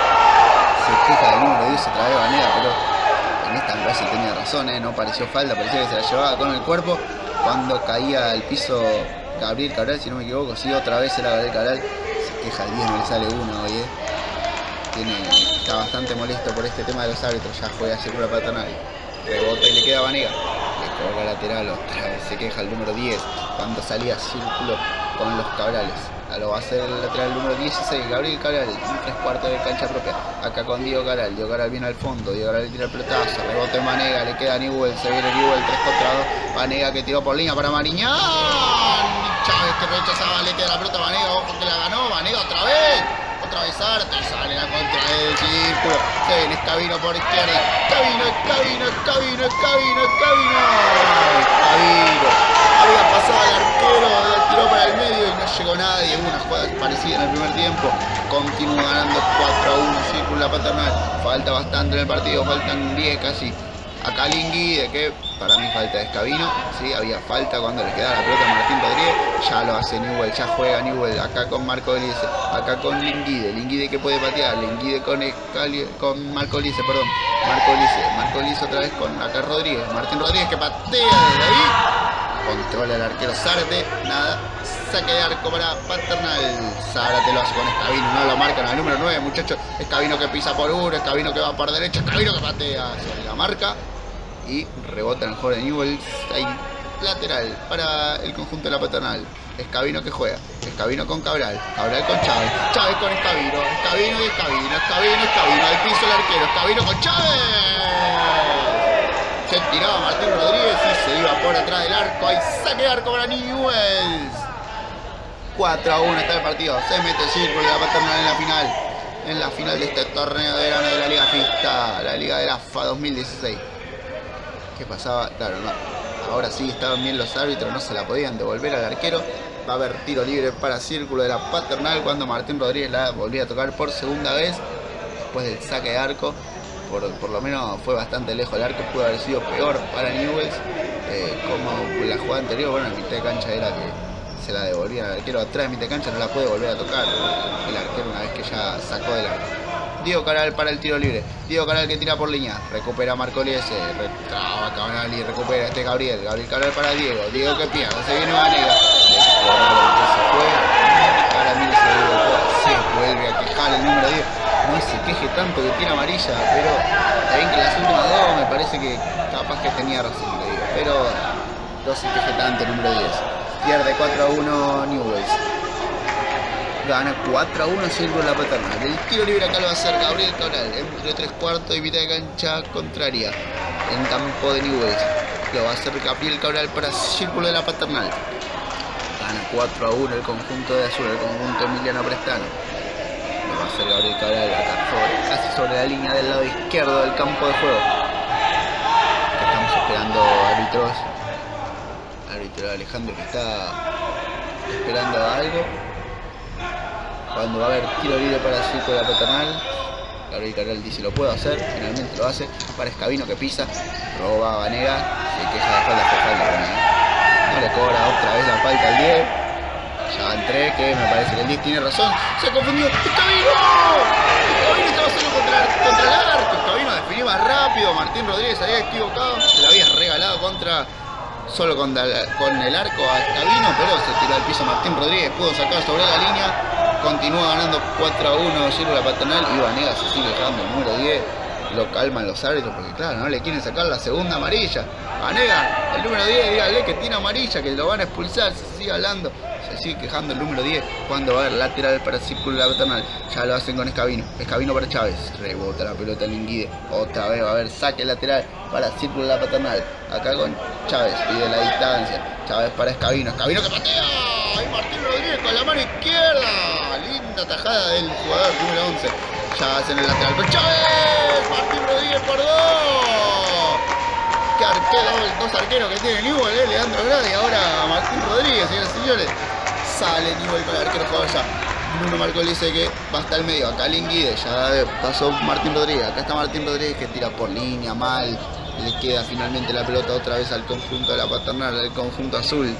Se queja del número diez otra vez Vanega, pero en esta me parece que tenía razón, ¿eh? No pareció falta, parecía que se la llevaba con el cuerpo. Cuando caía al piso Gabriel Cabral, si no me equivoco, sí, otra vez era Gabriel Cabral. Se queja el diez, no le sale uno hoy, ¿eh? Tiene, está bastante molesto por este tema de los árbitros. Ya juega Círculo Paternal, rebota y le queda a Vanega, le cobra lateral, otra vez se queja el número diez cuando salía Círculo con los Cabrales. Ya lo va a hacer el lateral número dieciséis, Gabriel Cabral, tres cuartos de cancha propia, acá con Diego Cabral. Diego Cabral viene al fondo, Diego Cabral tira el pelotazo, rebote en Vanega, le queda a Newell's, se viene Newell's tres contra dos, Vanega que tiró por línea para Mariñán, Chávez que rechazaba, le queda la pelota a Vanega, ojo que la ganó, Vanega otra vez. Otra vez Arte, sale la contra del círculo. Se viene Escabino por izquierda. Escabino, Escabino, Escabino, Escabino, Escabino. Escabino. Había pasado al arquero, tiró para el medio y no llegó nadie. Una jugada parecida en el primer tiempo. Continúa ganando cuatro a uno Círculo La Paternal. Falta bastante en el partido, faltan diez casi. Acá Linguide, que para mí falta de Escabino, ¿sí? Había falta cuando le quedaba la pelota a Martín Rodríguez, ya lo hace Newell's, ya juega Newell's, acá con Marcolice, acá con Linguide, Linguide que puede patear, Linguide con, Escali, con Marcolice, perdón, Marcolice, Marcolice otra vez con acá Rodríguez, Martín Rodríguez que patea desde ahí, controla el arquero Zárate, nada, saque de arco para Paternal, Zárate lo hace con Escabino, no lo marcan al número nueve, muchachos, Escabino que pisa por uno, Escabino que va por derecha, Escabino que patea sobre la marca. Y rebota en el juego de Newell's. Hay lateral para el conjunto de La Paternal. Escabino que juega. Escabino con Cabral. Cabral con Chávez. Chávez con Escabino. Escabino y Escabino. Escabino, Escabino. Al piso el arquero. Escabino con Chávez. Se tiraba Martín Rodríguez y se iba por atrás del arco. Hay saque de arco para Newell's. cuatro a uno está el partido. Se mete el Círculo de La Paternal en la final. En la final de este torneo de verano de la Liga Fista. La Liga de la F A dos mil dieciséis. ¿Qué pasaba? Claro, no. Ahora sí estaban bien los árbitros, no se la podían devolver al arquero. Va a haber tiro libre para Círculo de La Paternal cuando Martín Rodríguez la volvía a tocar por segunda vez. Después del saque de arco. Por, por lo menos fue bastante lejos el arco, pudo haber sido peor para Newell's. Eh, como la jugada anterior, bueno, en mitad de cancha era que se la devolvía al arquero atrás de mitad de cancha, no la puede volver a tocar el arquero una vez que ya sacó del arco. Diego Cabral para el tiro libre. Diego Cabral que tira por línea. Recupera Marcolice. Traba Cabral y recupera este Gabriel. Gabriel Cabral para Diego. Diego que pierde. Se viene Vanega. Que se fue. Para mí se, se vuelve a quejar el número diez. No se queje tanto que tiene amarilla. Pero está bien que las últimas dos me parece que capaz que tenía razón. Pero no se queje tanto el número diez. Pierde cuatro a uno Newell's. Gana cuatro a uno Círculo La Paternal. El tiro libre acá lo va a hacer Gabriel Cabral. Entre tres cuartos y mitad de cancha contraria. En campo de Newell's. Lo va a hacer Gabriel Cabral para Círculo de La Paternal. Gana cuatro a uno el conjunto de azul, el conjunto Emiliano Prestano. Lo va a hacer Gabriel Cabral acá sobre, casi sobre la línea del lado izquierdo del campo de juego. Acá estamos esperando árbitros. Árbitro Alejandro que está esperando algo. Cuando va a haber tiro libre para el Círculo de La Paternal, Gabriel Cabral dice lo puedo hacer, finalmente lo hace, para Escabino que pisa, roba a Vanega, se queja de falta, fue falta para mí. No le cobra otra vez la falta al diez, ya van tres, que me parece que el diez tiene razón, se confundió, ¡Escabino! Escabino estaba solo contra, contra el arco, Escabino definió más rápido, Martín Rodríguez había equivocado, se la había regalado contra solo con, con el arco a Escabino, pero se tiró al piso Martín Rodríguez, pudo sacar sobre la línea, continúa ganando cuatro a uno Círculo La Paternal y Vanega se sigue dejando el número diez, lo calman los árbitros porque claro, no le quieren sacar la segunda amarilla. Vanega, el número diez, dígale que tiene amarilla, que lo van a expulsar, se sigue hablando. Se sigue quejando el número diez cuando va a haber lateral para Círculo La Paternal. Ya lo hacen con Escabino. Escabino para Chávez. Rebota la pelota en Inguide. Otra vez va a haber saque lateral para Círculo La Paternal. Acá con Chávez. Pide la distancia. Chávez para Escabino. Escabino que patea. Y Martín Rodríguez con la mano izquierda. Linda tajada del jugador número once. Ya hacen el lateral con Chávez. Martín Rodríguez por dos. Qué arquero, dos arqueros que tiene Newell, eh, Leandro Grade y ahora Martín Rodríguez, señoras y señores. Sale Newell con el arquero jugador ya. Bruno Marcoli dice que va hasta el medio. Acá Linguide, ya pasó Martín Rodríguez. Acá está Martín Rodríguez que tira por línea, mal. Le queda finalmente la pelota otra vez al conjunto de La Paternal, al conjunto azul.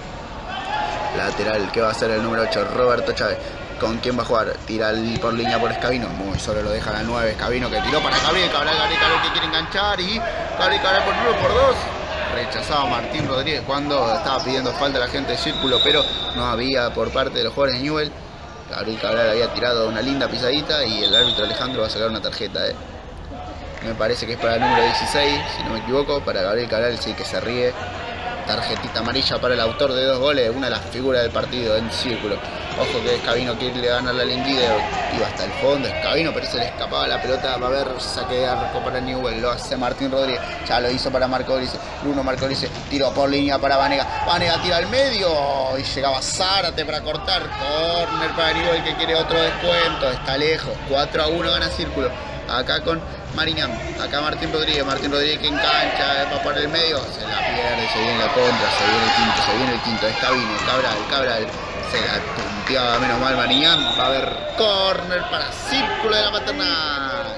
Lateral, que va a ser el número ocho, Roberto Chávez. ¿Con quién va a jugar? Tira por línea por Escabino. Muy solo lo deja a la nueve. Escabino que tiró para Gabriel Cabral. Gabriel Cabral que quiere enganchar. Y Gabriel Cabral por uno por dos. Rechazaba Martín Rodríguez cuando estaba pidiendo falta a la gente de Círculo. Pero no había por parte de los jugadores de Newell. Gabriel Cabral había tirado una linda pisadita. Y el árbitro Alejandro va a sacar una tarjeta. Eh. Me parece que es para el número dieciséis. Si no me equivoco. Para Gabriel Cabral sí que se ríe. Tarjetita amarilla para el autor de dos goles, una de las figuras del partido en Círculo. Ojo que Escabino quiere ganar la Linguide, iba hasta el fondo Escabino, pero se le escapaba la pelota. Va a haber saque de arco para Newell, lo hace Martín Rodríguez, ya lo hizo para Marcolice. Bruno Marcolice tiró por línea para Vanega, Vanega tira al medio y llegaba Zárate para cortar. Corner para Newell que quiere otro descuento, está lejos. cuatro a uno gana Círculo. Acá con Mariñán, acá Martín Rodríguez, Martín Rodríguez que engancha, va por el medio, se la pierde, se viene la contra, se viene el quinto, se viene el quinto, Escabino, Cabral, Cabral, se la punteaba menos mal Mariñán, va a haber córner para Círculo de La Paternal.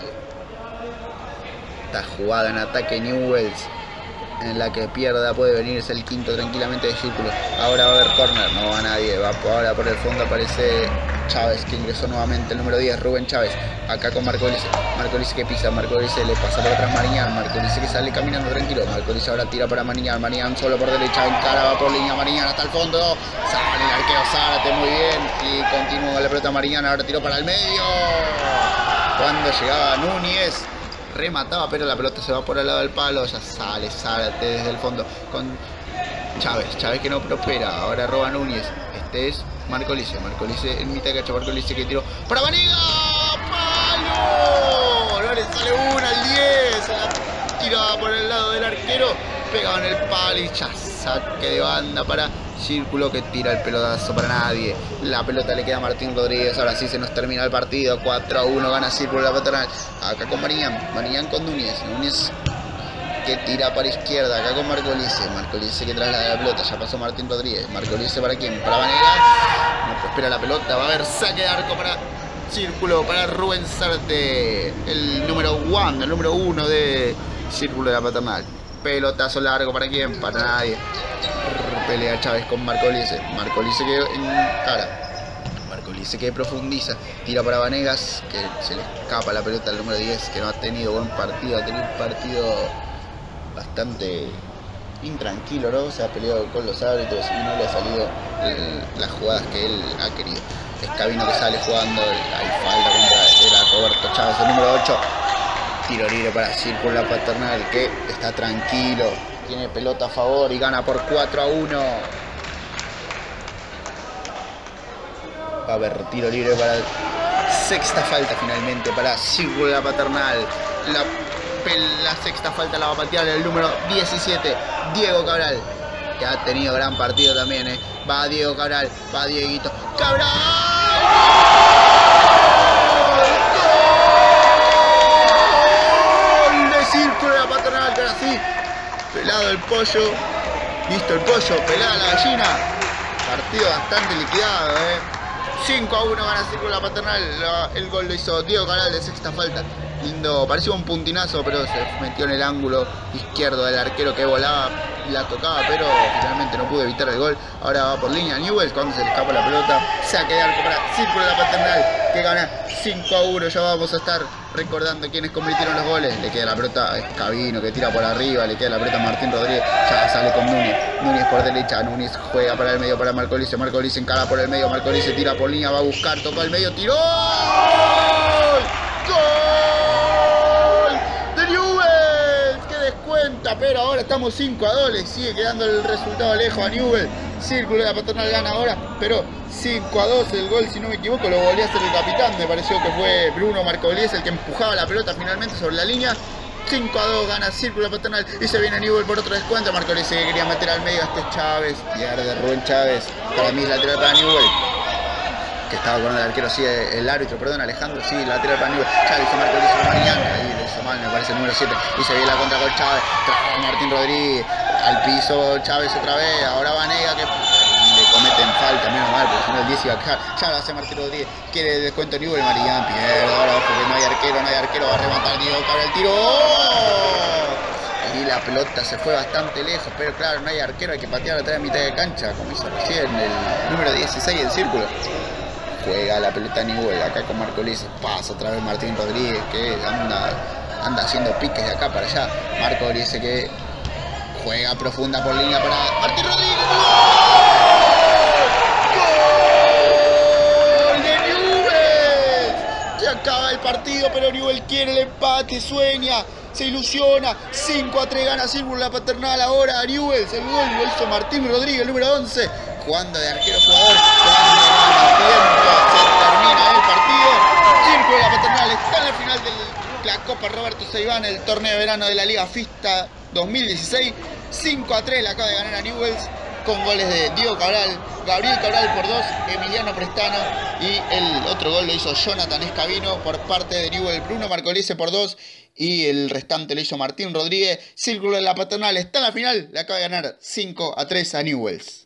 Esta jugada en ataque Newells, en la que pierda puede venirse el quinto tranquilamente de Círculo. Ahora va a haber córner, no va nadie, va ahora por el fondo aparece Chávez que ingresó nuevamente el número diez, Rubén Chávez, acá con Marcolice, Marcolice que pisa, Marcolice le pasa por atrás Mariñán, Marcolice que sale caminando tranquilo, Marcolice ahora tira para Mariñán, Mariñán solo por derecha, encara, va por línea Mariñán hasta el fondo, sale el arquero Zárate muy bien y continúa la pelota Mariñán, ahora tiró para el medio, cuando llegaba Núñez remataba pero la pelota se va por el lado del palo, ya sale Zárate desde el fondo con Chávez, Chávez que no prospera, ahora roba Núñez, este es Marcolice, Marcolice en mitad de cacho, Marcolice que tiró para Vanega, ¡palo! No le sale una al diez, la tiraba por el lado del arquero, pegaba en el palo y ya saque de banda para Círculo que tira el pelotazo para nadie. La pelota le queda a Martín Rodríguez, ahora sí se nos termina el partido, cuatro a uno gana Círculo La Paternal. Acá con Mariñán, Mariñán con Núñez, Núñez que tira para izquierda, acá con Marcolice, Marcolice que traslada la pelota, ya pasó Martín Rodríguez, Marcolice para quién, para Vanega, no prospera la pelota, va a haber saque de arco para Círculo, para Rubén Zárate, el número uno, el número uno de Círculo de La Paternal. Pelotazo largo para quién, para nadie. Pelea Chávez con Marcolice, Marcolice que encara, Marcolice que profundiza, tira para Vanegas, que se le escapa la pelota al número diez, que no ha tenido buen partido, ha tenido un partido bastante intranquilo, ¿no? Se ha peleado con los árbitros y no le ha salido el, las jugadas que él ha querido. Escabino que sale jugando, hay falta contra era Roberto Chávez, el número ocho. Tiro libre para Círculo La Paternal que está tranquilo, tiene pelota a favor y gana por cuatro a uno. Va a haber tiro libre para sexta falta finalmente para Círculo La Paternal. La La sexta falta la va a patear el número diecisiete, Diego Cabral, que ha tenido gran partido también, ¿eh? Va Diego Cabral, va Dieguito Cabral. ¡Gol de Círculo de La Paternal! Que ahora sí, pelado el pollo, listo el pollo, pelada la gallina. Partido bastante liquidado, ¿eh? cinco a uno gana Círculo de La Paternal. El gol lo hizo Diego Cabral de sexta falta. Lindo, parecía un puntinazo, pero se metió en el ángulo izquierdo del arquero que volaba y la tocaba, pero finalmente no pudo evitar el gol. Ahora va por línea Newell's cuando se le escapa la pelota. Saque de arco para Círculo de La Paternal que gana cinco a uno. Ya vamos a estar recordando quiénes convirtieron los goles. Le queda la pelota a Escabino, que tira por arriba. Le queda la pelota a Martín Rodríguez. Ya sale con Núñez. Núñez por derecha. Núñez juega para el medio para Marco Olise. Marco Olise encara por el medio. Marco Olise tira por línea. Va a buscar. Toca el medio. Tiró. ¡Gol! ¡De Newell's! ¡Qué descuenta! Pero ahora estamos cinco a dos. Le sigue quedando el resultado lejos a Newell's. Círculo de la Paternal gana ahora, pero cinco a dos el gol, si no me equivoco, lo volvió a hacer el capitán. Me pareció que fue Bruno Marcoliese el que empujaba la pelota finalmente sobre la línea. cinco a dos gana Círculo de la Paternal y se viene Newell's por otro descuento. Marcoliese que quería meter al medio a este Chávez. Pierde Rubén Chávez. Para mí es lateral para Newell's. Que estaba con el arquero, sí, el árbitro, perdón, Alejandro, sí, lateral para Newell's. Ya le hizo Marcoliese a Mariana, ahí le hizo mal, me parece el número siete. Y se viene la contra con Chávez. Trajo Martín Rodríguez. Al piso Chávez otra vez. Ahora Vanega que le cometen falta, menos mal, porque si no el diez iba a caer. Ya lo hace Martín Rodríguez. Quiere el descuento Newell's. Marián pierde. Ahora ojo que no hay arquero, no hay arquero. Va a rematar Diego Cabral el tiro. ¡Oh! Y la pelota se fue bastante lejos, pero claro, no hay arquero, hay que patear atrás de mitad de cancha, como hizo recién el número dieciséis del Círculo. Juega la pelota Newell's acá con Marcoliese. Pasa otra vez Martín Rodríguez que anda, anda haciendo piques de acá para allá. Marcoliese que juega profunda por línea para Martín Rodríguez. ¡Gol! ¡Gol de Newell's! Se acaba el partido, pero Newell's quiere el empate, sueña, se ilusiona. cinco a tres gana Círculo la Paternal ahora a Newell's. El gol lo hizo Martín Rodríguez, el número once. Jugando de arquero jugador. Cuando gana tiempo, se termina el partido. Círculo de la Paternal está en la final de la Copa Roberto Seivane, el torneo de verano de la Liga Fista dos mil dieciséis. cinco a tres la acaba de ganar a Newell's con goles de Diego Cabral, Gabriel Cabral por dos, Emiliano Prestano y el otro gol lo hizo Jonathan Escabino por parte de Newell's, Bruno Marcoliese por dos y el restante lo hizo Martín Rodríguez. Círculo de la Paternal está en la final, la acaba de ganar cinco a tres a Newell's.